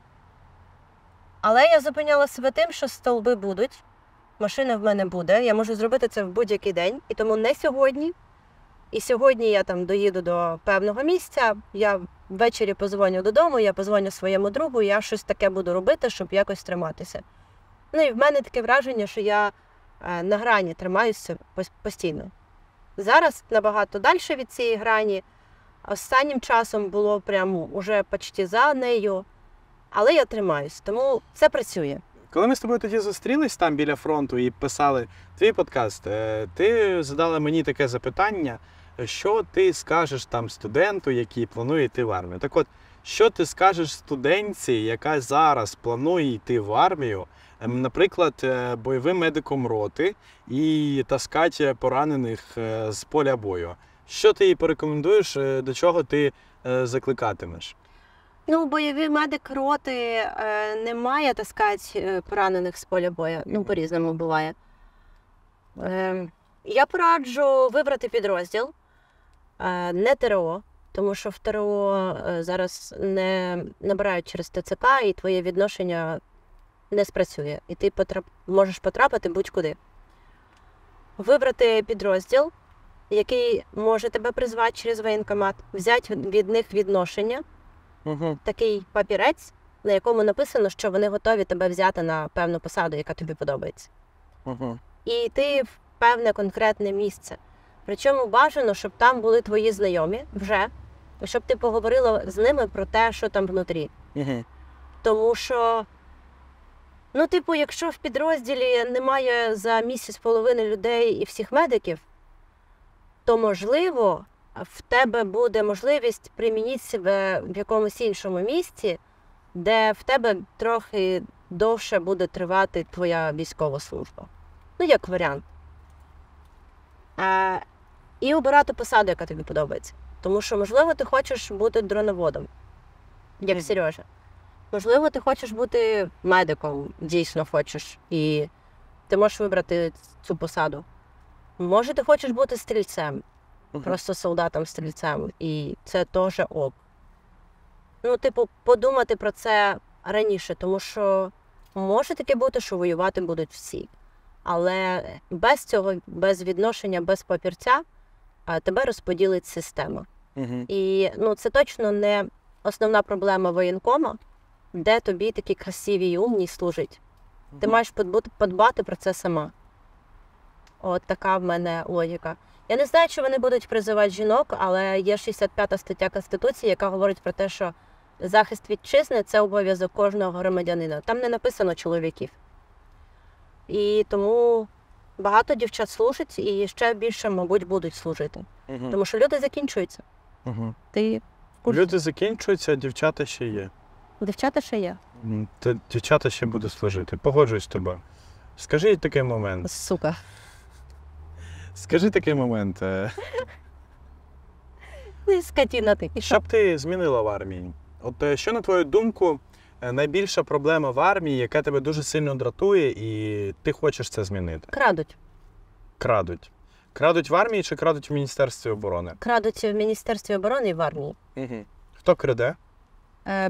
але я зупиняла себе тим, що стовби будуть, машина в мене буде, я можу зробити це в будь-який день, і тому не сьогодні. І сьогодні я там доїду до певного місця, я ввечері позвоню додому, я позвоню своєму другу, я щось таке буду робити, щоб якось триматися. Ну і в мене таке враження, що я е, на грані тримаюся постійно. Зараз набагато далі від цієї грані. Останнім часом було прямо уже почти за нею, але я тримаюсь, тому це працює. Коли ми з тобою тоді зустрілись там біля фронту і писали твій подкаст, ти задала мені таке запитання, що ти скажеш там студенту, який планує йти в армію. Так от, що ти скажеш студентці, яка зараз планує йти в армію, наприклад, бойовим медиком роти і таскати поранених з поля бою? Що ти їй порекомендуєш, до чого ти закликатимеш? Ну, бойовий медик роти е, не має таскати поранених з поля бою. Ну, по-різному буває. Е, я пораджу вибрати підрозділ, е, не ТРО, тому що в ТРО е, зараз не набирають через ТЦК, і твоє відношення не спрацює. І ти потрап... можеш потрапити будь-куди. Вибрати підрозділ, який може тебе призвати через воєнкомат, взяти від них відношення, Угу. такий папірець, на якому написано, що вони готові тебе взяти на певну посаду, яка тобі подобається. Угу. І йти в певне конкретне місце. Причому бажано, щоб там були твої знайомі вже, щоб ти поговорила з ними про те, що там внутрі. Угу. Тому що, ну, типу, якщо в підрозділі немає за місяць половини людей і всіх медиків, то, можливо, в тебе буде можливість примінити себе в якомусь іншому місці, де в тебе трохи довше буде тривати твоя військова служба. Ну, як варіант. А, і обирати посаду, яка тобі подобається. Тому що, можливо, ти хочеш бути дроноводом, як Сережа. Можливо, ти хочеш бути медиком, дійсно хочеш, і ти можеш вибрати цю посаду. Може, ти хочеш бути стрільцем. Просто солдатом-стрільцем. І це теж ок. Ну, типу, подумати про це раніше, тому що може таке бути, що воювати будуть всі. Але без цього, без відношення, без папірця тебе розподілить система. Угу. І ну, це точно не основна проблема воєнкома, де тобі такі красиві і умні служать. Угу. Ти маєш подбати про це сама. От така в мене логіка. Я не знаю, чи вони будуть призивати жінок, але є шістдесят п'ята стаття Конституції, яка говорить про те, що захист вітчизни – це обов'язок кожного громадянина. Там не написано чоловіків. І тому багато дівчат служать, і ще більше, мабуть, будуть служити. Угу. Тому що люди закінчуються. Угу. Ти... Люди закінчуються, а дівчата ще є. Дівчата ще є. Та дівчата ще будуть служити. Погоджуюсь з тобою. Скажи такий момент. Сука. Скажи такий момент. Ну, скотіна ти. Що б ти змінила в армії? От що, на твою думку, найбільша проблема в армії, яка тебе дуже сильно дратує, і ти хочеш це змінити? Крадуть. Крадуть. Крадуть в армії чи крадуть в Міністерстві оборони? Крадуть в Міністерстві оборони і в армії. Угу. Хто краде? Е...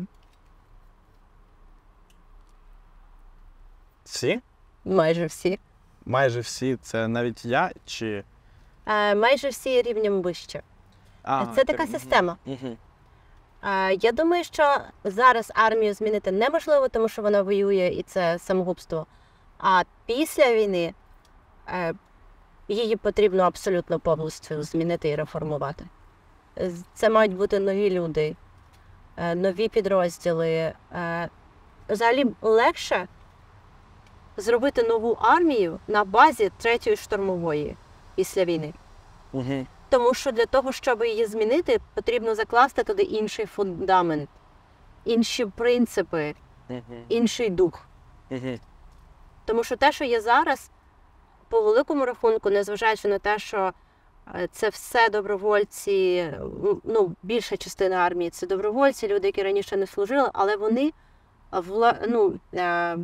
Всі? Майже всі. Майже всі. Це навіть я чи... Е, майже всі рівнем вище. А, Це така система. Угу. Е, Я думаю, що зараз армію змінити неможливо, тому що вона воює і це самогубство. А після війни е, її потрібно абсолютно повністю змінити і реформувати. З- Це мають бути нові люди, е, нові підрозділи. Е, Взагалі легше зробити нову армію на базі третьої штурмової після війни. Угу. Тому що для того, щоб її змінити, потрібно закласти туди інший фундамент, інші принципи, Угу. інший дух. Угу. Тому що те, що є зараз, по великому рахунку, незважаючи на те, що е, це все добровольці, ну, більша частина армії – це добровольці, люди, які раніше не служили, але вони, вла, ну, е,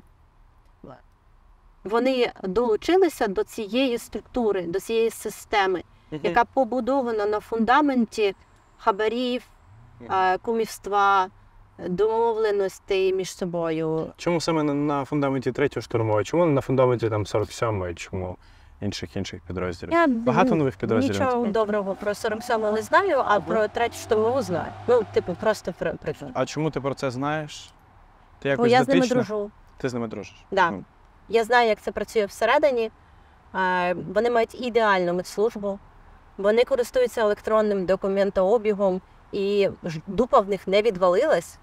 вони долучилися до цієї структури, до цієї системи, яка побудована на фундаменті хабарів, е, кумівства, домовленостей між собою. Чому саме на- на фундаменті третьої штурмової? Чому не на фундаменті там сорок сьомої? Чому інших інших підрозділів? Я Багато нових підрозділів. Нічого доброго про сорок сьому не знаю, а про третю штурмову знаю. Ну, типу, просто при- приклад. А чому ти про це знаєш? Ти Бо якось я з ними дотична? дружу. Ти з ними дружиш? Да. Ну, Я знаю, як це працює всередині. Е, Вони мають ідеальну медслужбу. Вони користуються електронним документообігом, і ж- дупа в них не відвалилась.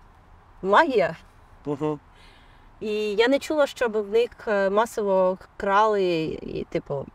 Магія. Угу. І я не чула, щоб в них е, масово крали, і, типу,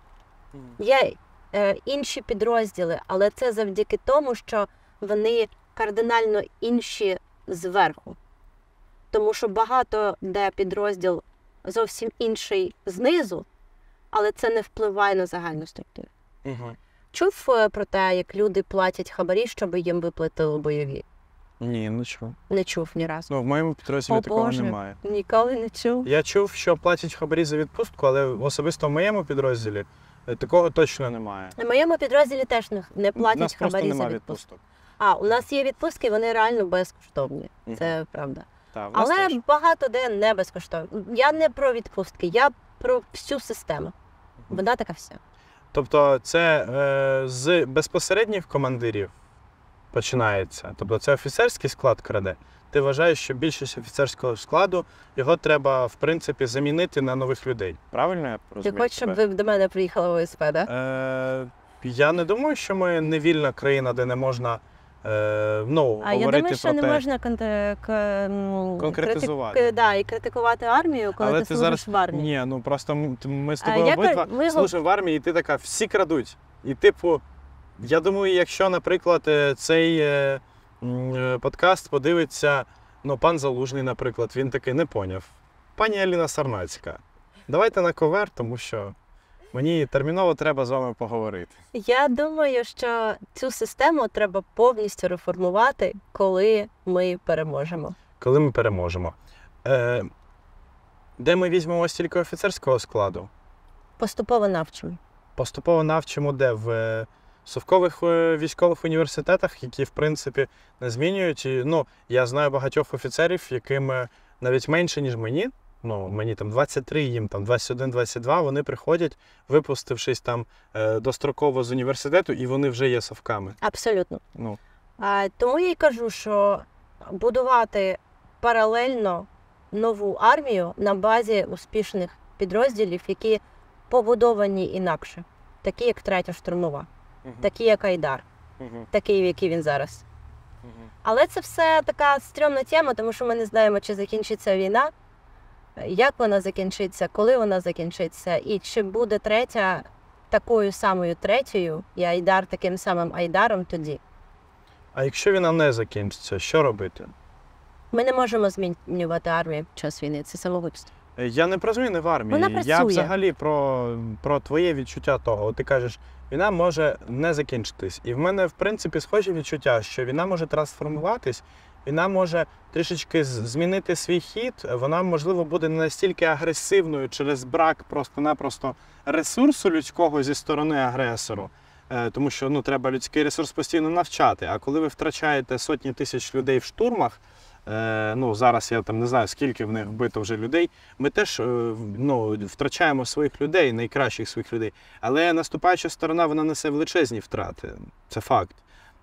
є е, інші підрозділи, але це завдяки тому, що вони кардинально інші зверху. Тому що багато де підрозділ зовсім інший знизу, але це не впливає на загальну структуру. Угу. Чув е, про те, як люди платять хабарі, щоб їм виплатили бойові? Ні, ну чого. Не чув ні разу. Ну, в моєму підрозділі О, такого Боже. немає. Ніколи не чув. Я чув, що платять хабарі за відпустку, але особисто в моєму підрозділі е, такого точно немає. В моєму підрозділі теж не, не У платять нас просто хабарі за немає відпустку. відпусток. А, у нас є відпустки, вони реально безкоштовні. Мгм. Це правда. Та, в нас Але теж. багато де не безкоштовні. Я не про відпустки, я про всю систему. Вона така вся. Тобто це е, з безпосередніх командирів починається. Тобто це офіцерський склад краде. Ти вважаєш, що більшість офіцерського складу його треба, в принципі, замінити на нових людей. Правильно я Ти розумію? хочеш, щоб ви до мене приїхали в ОСП, так? Да? Е, я не думаю, що ми не вільна країна, де не можна е, ну, А я говорити думаю, що про не те. можна конте- к- м, Конкретизувати. критик- да, і критикувати армію, коли Але ти ти служиш зараз в армії. Ні, ну просто ми, ми з А тобою я обидва кажу, ми го- служимо в армії, і ти така, всі крадуть. І типу, я думаю, якщо, наприклад, е, цей е, м, е, подкаст подивиться, ну, пан Залужний, наприклад, він таки не поняв. Пані Аліна Сарнацька, давайте на ковер, тому що мені терміново треба з вами поговорити. Я думаю, що цю систему треба повністю реформувати, коли ми переможемо. Коли ми переможемо. Е, де ми візьмемо стільки офіцерського складу? Поступово навчимо. Поступово навчимо де? В е, совкових е, військових університетах, які, в принципі, не змінюють. І, ну, я знаю багатьох офіцерів, яким е, навіть менше, ніж мені, ну, мені там двадцять три, їм там двадцять один двадцять два, вони приходять, випустившись там е, достроково з університету, і вони вже є совками. Абсолютно. Ну, А, тому я й кажу, що будувати паралельно нову армію на базі успішних підрозділів, які побудовані інакше. Такі, як третя штурмова, такі, як Айдар, такий, який він зараз. Але це все така стрьомна тема, тому що ми не знаємо, чи закінчиться війна, як вона закінчиться, коли вона закінчиться, і чи буде третя такою самою третьою, і Айдар таким самим Айдаром тоді. А якщо війна не закінчиться, що робити? Ми не можемо змінювати армію під час війни, це самогубство. Е, Я не про зміни в армії. Вона Я працює. взагалі про, про твоє відчуття того. От ти кажеш, війна може не закінчитись. І в мене, в принципі, схожі відчуття, що війна може трансформуватись, війна може трішечки з- змінити свій хід, вона, можливо, буде не настільки агресивною через брак просто-напросто ресурсу людського зі сторони агресору. Е, Тому що ну, треба людський ресурс постійно навчати. А коли ви втрачаєте сотні тисяч людей в штурмах, е, ну зараз я там не знаю, скільки в них вбито вже людей, ми теж е, ну, втрачаємо своїх людей, найкращих своїх людей. Але наступаюча сторона, вона несе величезні втрати. Це факт.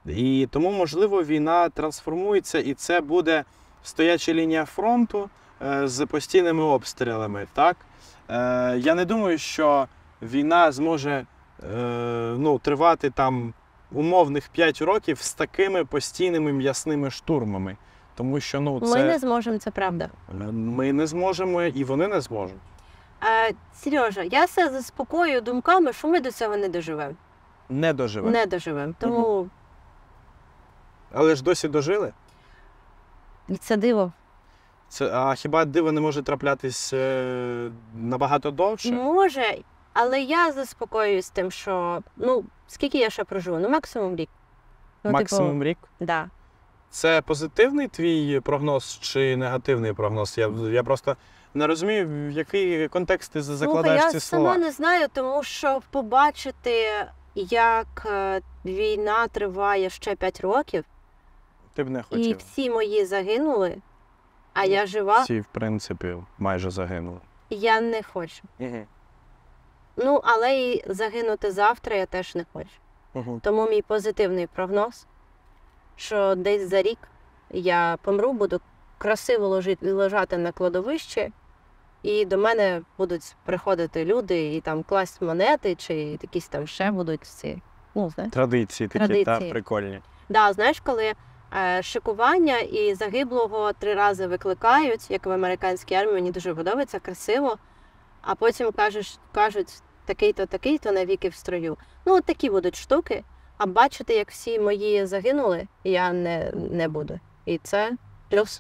І тому, можливо, війна трансформується, і це буде стояча лінія фронту е, з постійними обстрілами. Так? Е, я не думаю, що війна зможе е, ну, тривати там умовних п'ять років з такими постійними м'ясними штурмами. Тому що, ну, це... Ми не зможемо, це правда. Ми не зможемо, і вони не зможуть. Е, Сережа, я себе заспокоюю думками, що ми до цього не доживемо. Не доживемо. Не доживемо. Тому Угу. Але ж досі дожили. це диво. Це, а хіба диво не може траплятись е, набагато довше? Може, але я заспокоююсь тим, що, ну, скільки я ще проживу? Ну, максимум рік. Ну, Максимум типу, рік? да. Це позитивний твій прогноз чи негативний прогноз? Я, я просто не розумію, в який контекст ти закладаєш Слухай, ці я слова. сама не знаю, тому що побачити, як е, війна триває ще п'ять років, Ти б не і хотів. всі мої загинули, а я жива, Всі, в принципі, майже загинули. я не хочу. Угу. Ну, але і загинути завтра я теж не хочу. Угу. Тому мій позитивний прогноз, що десь за рік я помру, буду красиво ложити, лежати на кладовищі, і до мене будуть приходити люди і там класть монети, чи якісь там ще будуть ці, ну, знаєш. Традиції такі, Традиції. та, прикольні. Да, знаєш, коли е, шикування і загиблого три рази викликають, як в американській армії, мені дуже подобається, красиво, а потім кажеш, кажуть, такий-то, такий-то навіки в строю. Ну, от такі будуть штуки, а бачити, як всі мої загинули, я не, не буду. І це плюс.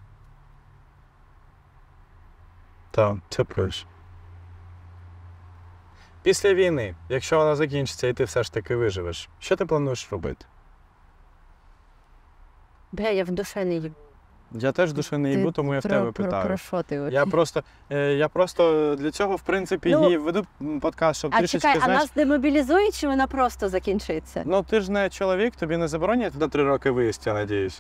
Так, це плюс. Після війни, якщо вона закінчиться і ти все ж таки виживеш, що ти плануєш робити? Бля, я в душе не їбу. Я теж душе не їбу, тому я в тебе питаю. Про що ти? Я просто, е, я просто для цього, в принципі, Ну, і веду подкаст, щоб А трішечки, чекай, а знаєш... нас демобілізують, чи вона просто закінчиться? Ну, ти ж не чоловік, тобі не заборонять на три роки виїзд, я надіюсь.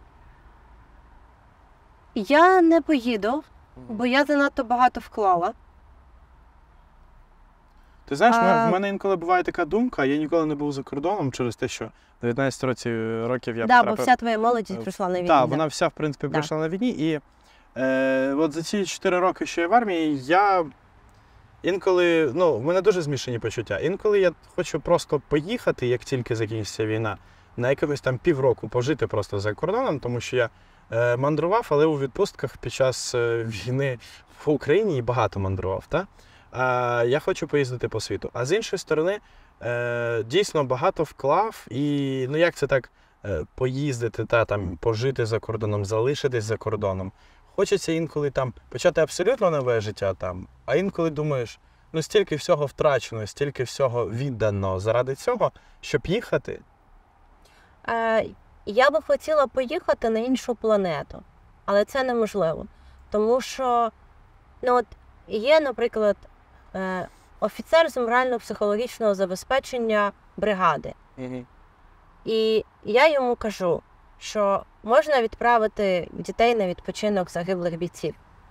Я не поїду, бо я занадто багато вклала. Ти знаєш, А- в мене інколи буває така думка, я ніколи не був за кордоном через те, що дев'ятнадцять році- років я Так, да, бо потрапив... вся твоя молодість прийшла на війну. Так, да. вона вся, в принципі, Да. прийшла на війні. І е, от за ці чотири роки, що я в армії, я інколи, ну, в мене дуже змішані почуття. Інколи я хочу просто поїхати, як тільки закінчиться війна, на якихось там півроку пожити просто за кордоном, тому що я е, мандрував, але у відпустках під час е, війни в Україні і багато мандрував. Та? Е, я хочу поїздити по світу. А з іншої сторони, е, дійсно багато вклав, і ну як це так? Поїздити, та, там, пожити за кордоном, залишитись за кордоном. Хочеться інколи там почати абсолютно нове життя там, а інколи думаєш, ну стільки всього втрачено, стільки всього віддано заради цього, щоб їхати. Е, я би хотіла поїхати на іншу планету, але це неможливо. Тому що, ну от, є, наприклад, е, офіцер з морально-психологічного забезпечення бригади. Угу. І я йому кажу, що можна відправити дітей на відпочинок загиблих бійців.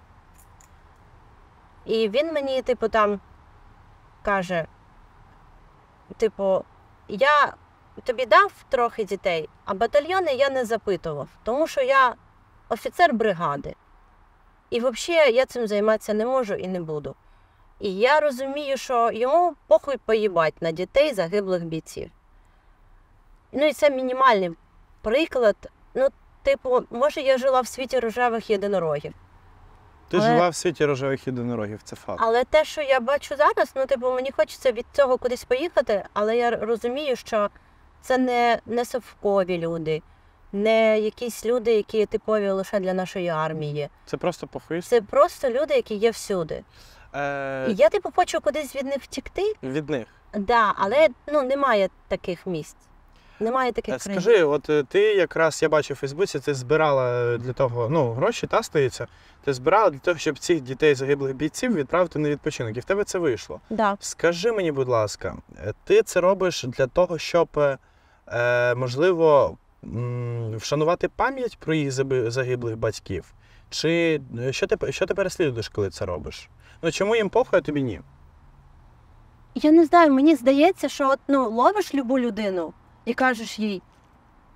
І він мені, типу, там каже, типу, я тобі дав трохи дітей, а батальйони я не запитував, тому що я офіцер бригади. І взагалі я цим займатися не можу і не буду. І я розумію, що йому похуй поїбать на дітей загиблих бійців. Ну і це мінімальний приклад. Ну, типу, може я жила в світі рожевих єдинорогів. Ти Але- жила в світі рожевих єдинорогів, це факт. Але те, що я бачу зараз, ну, типу, мені хочеться від цього кудись поїхати, але я розумію, що це не, не совкові люди, не якісь люди, які типові лише для нашої армії. Це просто похуїст. Це просто люди, які є всюди. Е, І я, типу, хочу кудись від них втекти, від них. да, але ну, немає таких місць. Немає таких Е, країн. Скажи, от е, ти якраз, я бачив у Фейсбуці, ти збирала для того, ну, гроші, та, стається, ти збирала для того, щоб цих дітей загиблих бійців відправити на відпочинок, і в тебе це вийшло. Да. Скажи мені, будь ласка, е, ти це робиш для того, щоб, е, можливо, м, вшанувати пам'ять про їх заби- загиблих батьків? Чи е, що ти, що ти переслідуєш, коли це робиш? Ну, чому їм похуй, а тобі ні? Я не знаю, мені здається, що от, ну, ловиш любу людину і кажеш їй,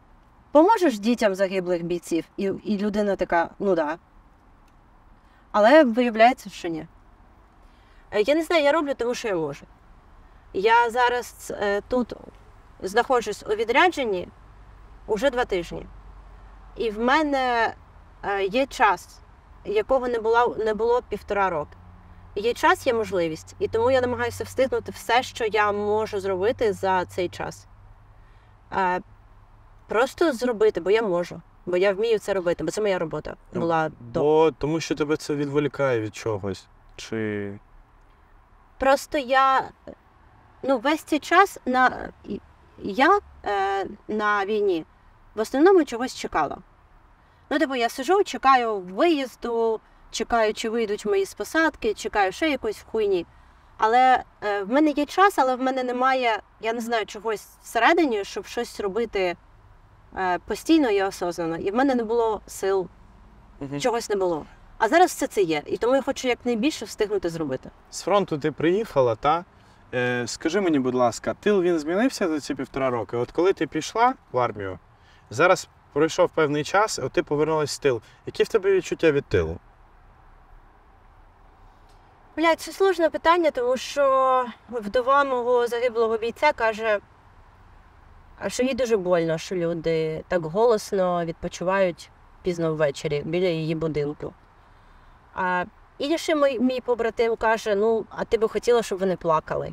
поможеш дітям загиблих бійців? І, і людина така, ну да. Але виявляється, що ні. Е, Я не знаю, я роблю, тому що я можу. Я зараз е, тут знаходжусь у відрядженні уже два тижні. І в мене е, є час, якого не було, не було півтора року. Є час, є можливість. І тому я намагаюся встигнути все, що я можу зробити за цей час. Е, просто зробити, бо я можу. Бо я вмію це робити, бо це моя робота була до. Бо тому що тебе це відволікає від чогось. Чи... Просто я, ну, весь цей час на, я е, на війні в основному чогось чекала. Ну, типу, я сижу, чекаю виїзду, чекаю, чи вийдуть мої з посадки, чекаю ще якоїсь хуйні. Але е, в мене є час, але в мене немає, я не знаю, чогось всередині, щоб щось робити е, постійно і осознано. І в мене не було сил, Угу. чогось не було. А зараз все це є. І тому я хочу якнайбільше встигнути зробити. З фронту ти приїхала, та? Е, скажи мені, будь ласка, тил він змінився за ці півтора роки? От коли ти пішла в армію, зараз пройшов певний час, от ти повернулась в тил. Які в тебе відчуття від тилу? Блядь, це сложне питання, тому що вдова мого загиблого бійця каже, що їй дуже больно, що люди так голосно відпочивають пізно ввечері біля її будинку. А інший мій, мій побратим каже, ну, а ти би хотіла, щоб вони плакали.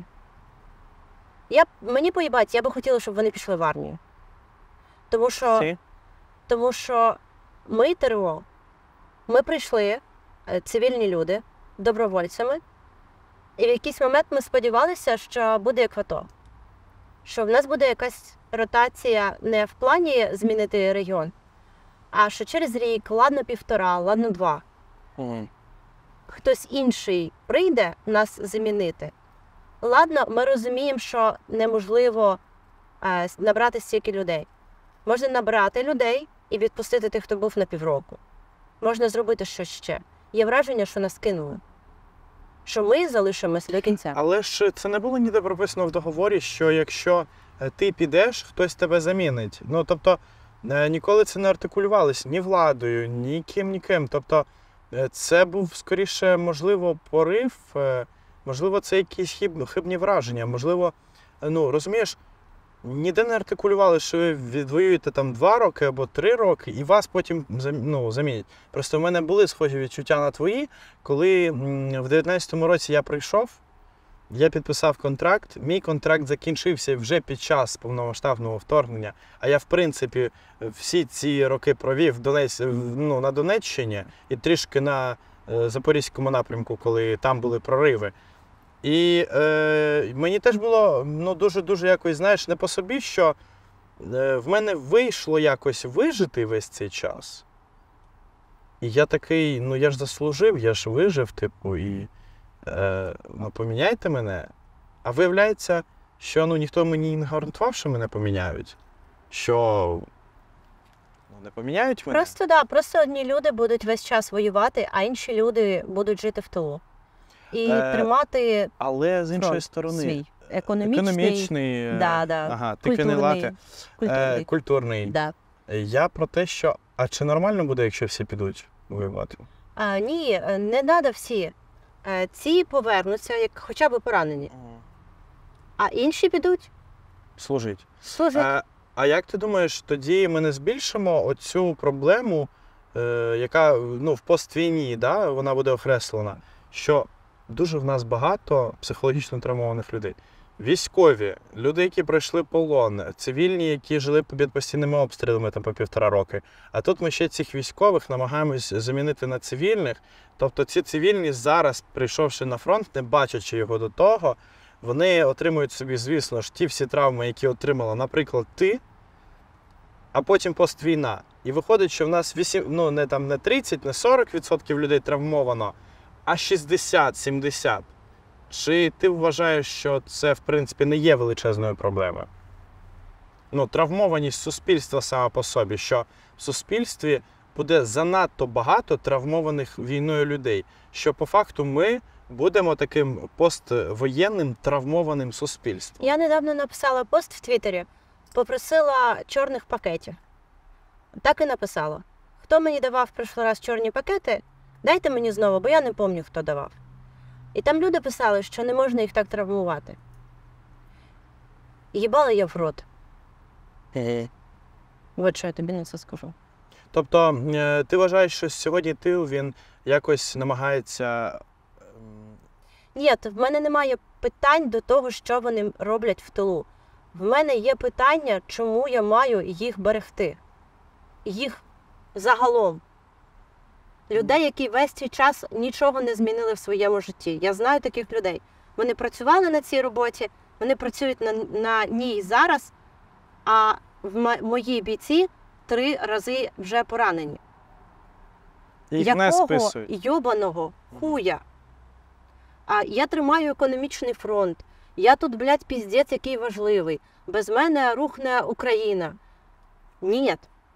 Я, мені поїбать, я би хотіла, щоб вони пішли в армію. Тому що, Ти? тому що ми ТРО, ми прийшли, е, цивільні люди, добровольцями, і в якийсь момент ми сподівалися, що буде як в АТО. Що в нас буде якась ротація не в плані змінити регіон, а що через рік, ладно півтора, ладно два, Угу. хтось інший прийде нас замінити. Ладно, ми розуміємо, що неможливо е, набрати стільки людей. Можна набрати людей і відпустити тих, хто був на півроку. Можна зробити щось ще. Є враження, що нас кинули. Що ми залишимося до кінця. Але ж це не було ніде прописано в договорі, що якщо е, ти підеш, хтось тебе замінить. Ну, тобто, е, ніколи це не артикулювалося ні владою, ні ким, ні ким. Тобто, е, це був, скоріше, можливо, порив, е, можливо, це якісь хиб, хибні враження, можливо, е, ну, розумієш, ніде не артикулювали, що ви відвоюєте там два роки або три роки, і вас потім зам- ну, замінять. Просто в мене були схожі відчуття на твої, коли м, в дев'ятнадцятому році я прийшов, я підписав контракт, мій контракт закінчився вже під час повномасштабного вторгнення, а я, в принципі, всі ці роки провів в Донець, ну, на Донеччині і трішки на е, Запорізькому напрямку, коли там були прориви. І е, мені теж було ну, дуже-дуже якось, знаєш, не по собі, що е, в мене вийшло якось вижити весь цей час. І я такий, ну я ж заслужив, я ж вижив, типу, і е, ну, поміняйте мене. А виявляється, що ну, ніхто мені не гарантував, що мене поміняють. Що ну, не поміняють мене. Просто, да, просто одні люди будуть весь час воювати, а інші люди будуть жити в тилу. І Е, тримати Але з іншої фронт сторони, свій. Економічний, економічний, е, да, да, ага, тиквіни культурний. лати, культурний. е, культурний. Да. Я про те, що а чи нормально буде, якщо всі підуть воювати? А, ні, не треба всі. Е, Ці повернуться, як хоча б поранені, а інші підуть Служить. служити. А, а як ти думаєш, тоді ми не збільшимо оцю проблему, е, яка ну, в поствійні, да, вона буде окреслена, що дуже в нас багато психологічно травмованих людей. Військові, люди, які пройшли полон, цивільні, які жили під постійними обстрілами там, по півтора роки. А тут ми ще цих військових намагаємось замінити на цивільних. Тобто ці цивільні зараз, прийшовши на фронт, не бачачи його до того, вони отримують собі, звісно ж, ті всі травми, які отримала, наприклад, ти, а потім поствійна. І виходить, що в нас вісім, ну, не, там, не тридцять, не сорок відсотків людей травмовано, а шістдесят-сімдесят. Чи ти вважаєш, що це, в принципі, не є величезною проблемою? Ну, травмованість суспільства сама по собі, що в суспільстві буде занадто багато травмованих війною людей, що по факту ми будемо таким поствоєнним травмованим суспільством. Я недавно написала пост в Твіттері, попросила чорних пакетів. Так і написала. Хто мені давав в прошлий раз чорні пакети, дайте мені знову, бо я не пам'ятаю, хто давав. І там люди писали, що не можна їх так травмувати. Їбала я в рот. От що я тобі на це скажу. Тобто, е, ти вважаєш, що сьогодні тил, він якось намагається... ем, Ні, в мене немає питань до того, що вони роблять в тилу. В мене є питання, чому я маю їх берегти. Їх загалом. Людей, які весь цей час нічого не змінили в своєму житті. Я знаю таких людей. Вони працювали на цій роботі, вони працюють на, на ній зараз, а в м- мої бійці три рази вже поранені. Їх не Якого списують. йобаного хуя? А я тримаю економічний фронт. Я тут, блядь, піздець, який важливий. Без мене рухне Україна. Ні.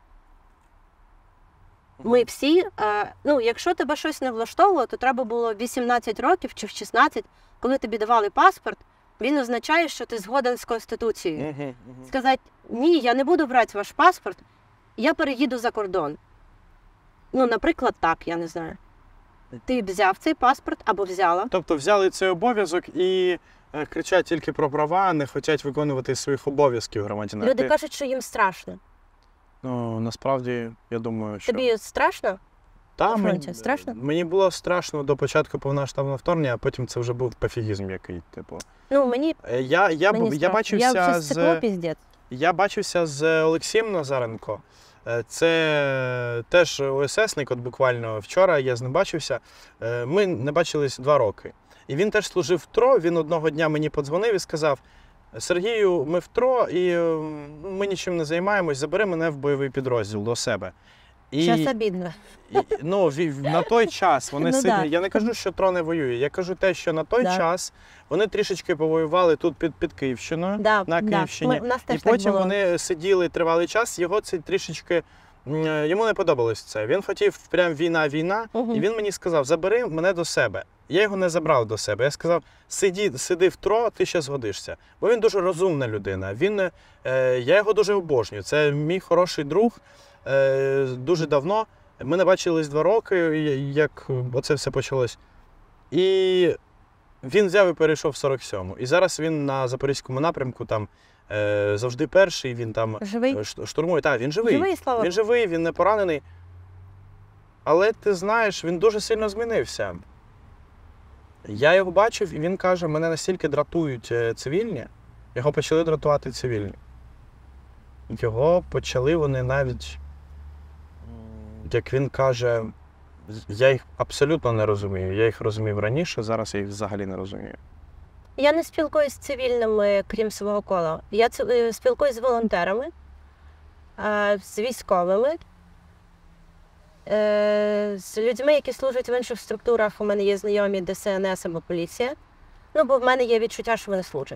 Ми всі, е, ну, якщо тебе щось не влаштовувало, то треба було вісімнадцять років чи в шістнадцять, коли тобі давали паспорт, він означає, що ти згоден з Конституцією. Угу, угу. Сказати, ні, я не буду брати ваш паспорт, я переїду за кордон. Ну, наприклад, так, я не знаю. Ти взяв цей паспорт або взяла. Тобто взяли цей обов'язок і е, кричать тільки про права, не хочуть виконувати своїх обов'язків громадянина. Люди Ти- кажуть, що їм страшно. Ну, насправді, я думаю, що... Тобі страшно? Та, на фронті мені, страшно? Мені було страшно до початку повномасштабного вторгнення, а потім це вже був пофігізм який, типу. Ну, мені, Е, Я, я, мені б- я страшно. бачився Я вже стекло з... піздець. Я бачився з Олексієм Назаренко. Е, Це теж ОССник, от буквально вчора я з ним бачився. Е, Ми не бачились два роки. І він теж служив в ТРО, він одного дня мені подзвонив і сказав: Сергію, ми в ТРО і е, ми нічим не займаємось, забери мене в бойовий підрозділ до себе. І, Щас обідно. і, ну, ві- на той час вони Ну, сильно. да. Я не кажу, що ТРО не воює. Я кажу те, що на той Да. час вони трішечки повоювали тут під, під Київщиною, Да, на да. Київщині. Ми, у нас І теж так потім було. вони сиділи тривалий час, його це трішечки, м, йому не подобалось це. Він хотів прям війна, війна, Мгм. і він мені сказав: забери мене до себе. Я його не забрав до себе. Я сказав: сиді, сиди в ТРО, ти ще згодишся. Бо він дуже розумна людина. Він, е, я його дуже обожнюю. Це мій хороший друг е, дуже давно. Ми не бачились два роки, як оце все почалось. І він взяв і перейшов в сорок сьому. І зараз він на Запорізькому напрямку там е, завжди перший, він там Живий? ш- штурмує. Так, він живий. Живий, слава. Він живий, він не поранений. Але ти знаєш, він дуже сильно змінився. Я його бачив, і він каже: мене настільки дратують е, цивільні, його почали дратувати цивільні. Його почали вони навіть, м, як він каже, я їх абсолютно не розумію. Я їх розумів раніше, зараз я їх взагалі не розумію. Я не спілкуюсь з цивільними, крім свого кола. Я ці- е, спілкуюсь з волонтерами, е, з військовими, е, з людьми, які служать в інших структурах. У мене є знайомі Де Се Ен Ес або поліція. Ну, бо в мене є відчуття, що вони служать.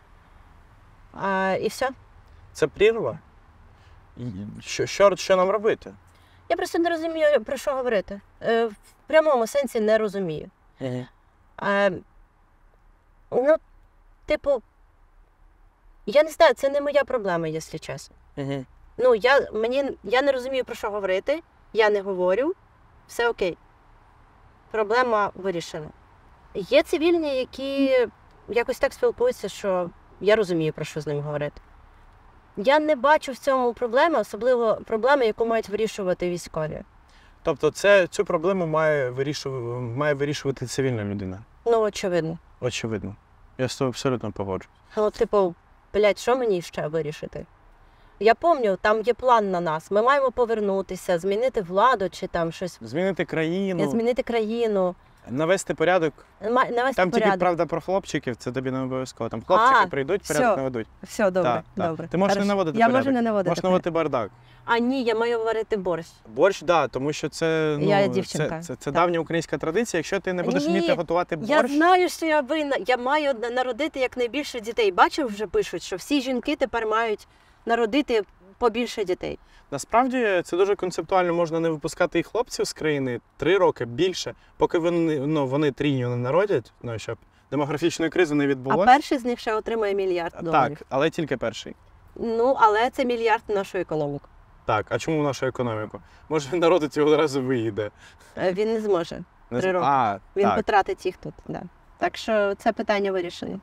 А, і все. Це прірва? І Що, що, що нам робити? Я просто не розумію, про що говорити. Е, в прямому сенсі не розумію. Е, ну, типу, я не знаю, це не моя проблема, якщо чесно. Ну, я, мені, я не розумію, про що говорити, я не говорю, все окей. Проблема вирішена. Є цивільні, які якось так спілкуються, що я розумію, про що з ним говорити. Я не бачу в цьому проблеми, особливо проблеми, яку мають вирішувати військові. Тобто це, цю проблему має вирішувати, має вирішувати цивільна людина. Ну, очевидно. Очевидно. Я з тобою абсолютно погоджуюсь. Ну, типу, блядь, що мені ще вирішити? Я пам'ятаю, там є план на нас. Ми маємо повернутися, змінити владу чи там щось, Змінити країну, змінити країну, навести порядок. ма- навести Там тільки порядок. правда про хлопчиків, це тобі не обов'язково. Там хлопчики А, прийдуть, всьо. порядок наведуть. Все, добре, Так, так. добре. Ти можеш не Хорошо. наводити Я порядок. можу не наводити Можеш порядок. наводити бардак. А ні, я маю варити борщ. Борщ, так, да, тому що це, ну, Я це, дівчинка. це, це Так. давня українська традиція. Якщо ти не будеш Ні, вміти готувати борщ, Я знаю, що я винна. Я маю на- народити якнайбільше дітей. Бачив, вже пишуть, що всі жінки тепер мають народити побільше дітей. насправді це дуже концептуально. Можна не випускати і хлопців з країни три роки, більше, поки вони, ну, вони трійню не народять, ну, щоб демографічної кризи не А відбулося. перший з них ще отримає мільярд доларів. Так, але тільки перший. Ну, але це мільярд в нашу економіку. Так, а чому в нашу економіку? Може він народить і одразу виїде. Е, Він не зможе. Не Три з- роки. А, Він так. потратить їх тут. Да. Так що це питання вирішено.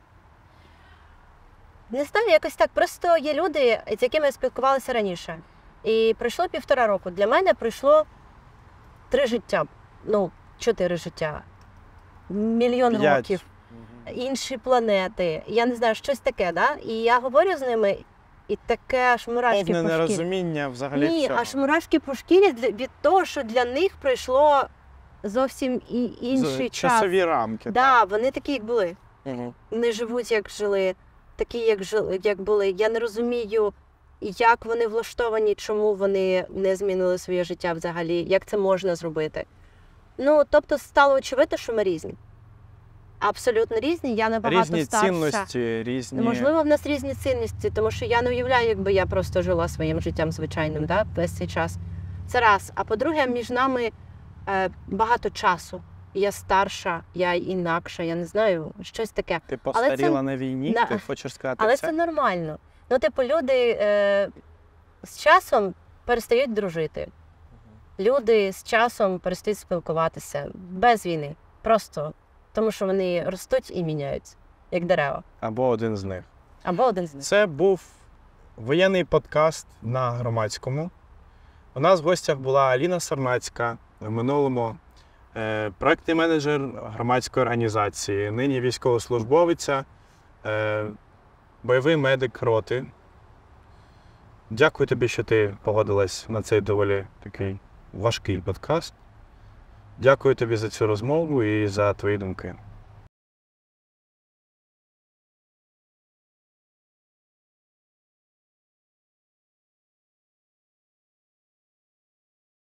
Не знаю, якось так. Просто є люди, з якими я спілкувалася раніше. І пройшло півтора року. Для мене пройшло три життя. Ну, чотири життя. Мільйон П'ять. років. Інші планети. Я не знаю, щось таке, да? І я говорю з ними, і таке аж мурашки Повне по шкірі. нерозуміння взагалі Ні, всього. аж мурашки по шкірі для- від того, що для них пройшло зовсім і інший З- час. Часові рамки. Да, вони такі, як були. Угу. Не живуть, як жили, такі, як жили, як були. Я не розумію, як вони влаштовані, чому вони не змінили своє життя взагалі, як це можна зробити. Ну, тобто стало очевидно, що ми різні. Абсолютно різні, я набагато Різні старша. цінності, різні... Можливо, в нас різні цінності, тому що я не уявляю, якби я просто жила своїм життям звичайним, да, весь цей час. Це раз. А по-друге, між нами е, багато часу. Я старша, я інакша, я не знаю, щось таке. Ти постаріла це- на війні, Да. ти хочеш сказати Але це? це нормально. Ну, типу, люди е, з часом перестають дружити. Люди з часом перестають спілкуватися без війни. Просто тому, що вони ростуть і міняються, як дерева. Або один з них. Або один з них. Це був воєнний подкаст на Громадському. У нас в гостях була Аліна Сарнацька, в минулому е, проектний менеджер громадської організації, нині військовослужбовиця, е, бойовий медик роти. Дякую тобі, що ти погодилась на цей доволі такий важкий подкаст. Дякую тобі за цю розмову і за твої думки.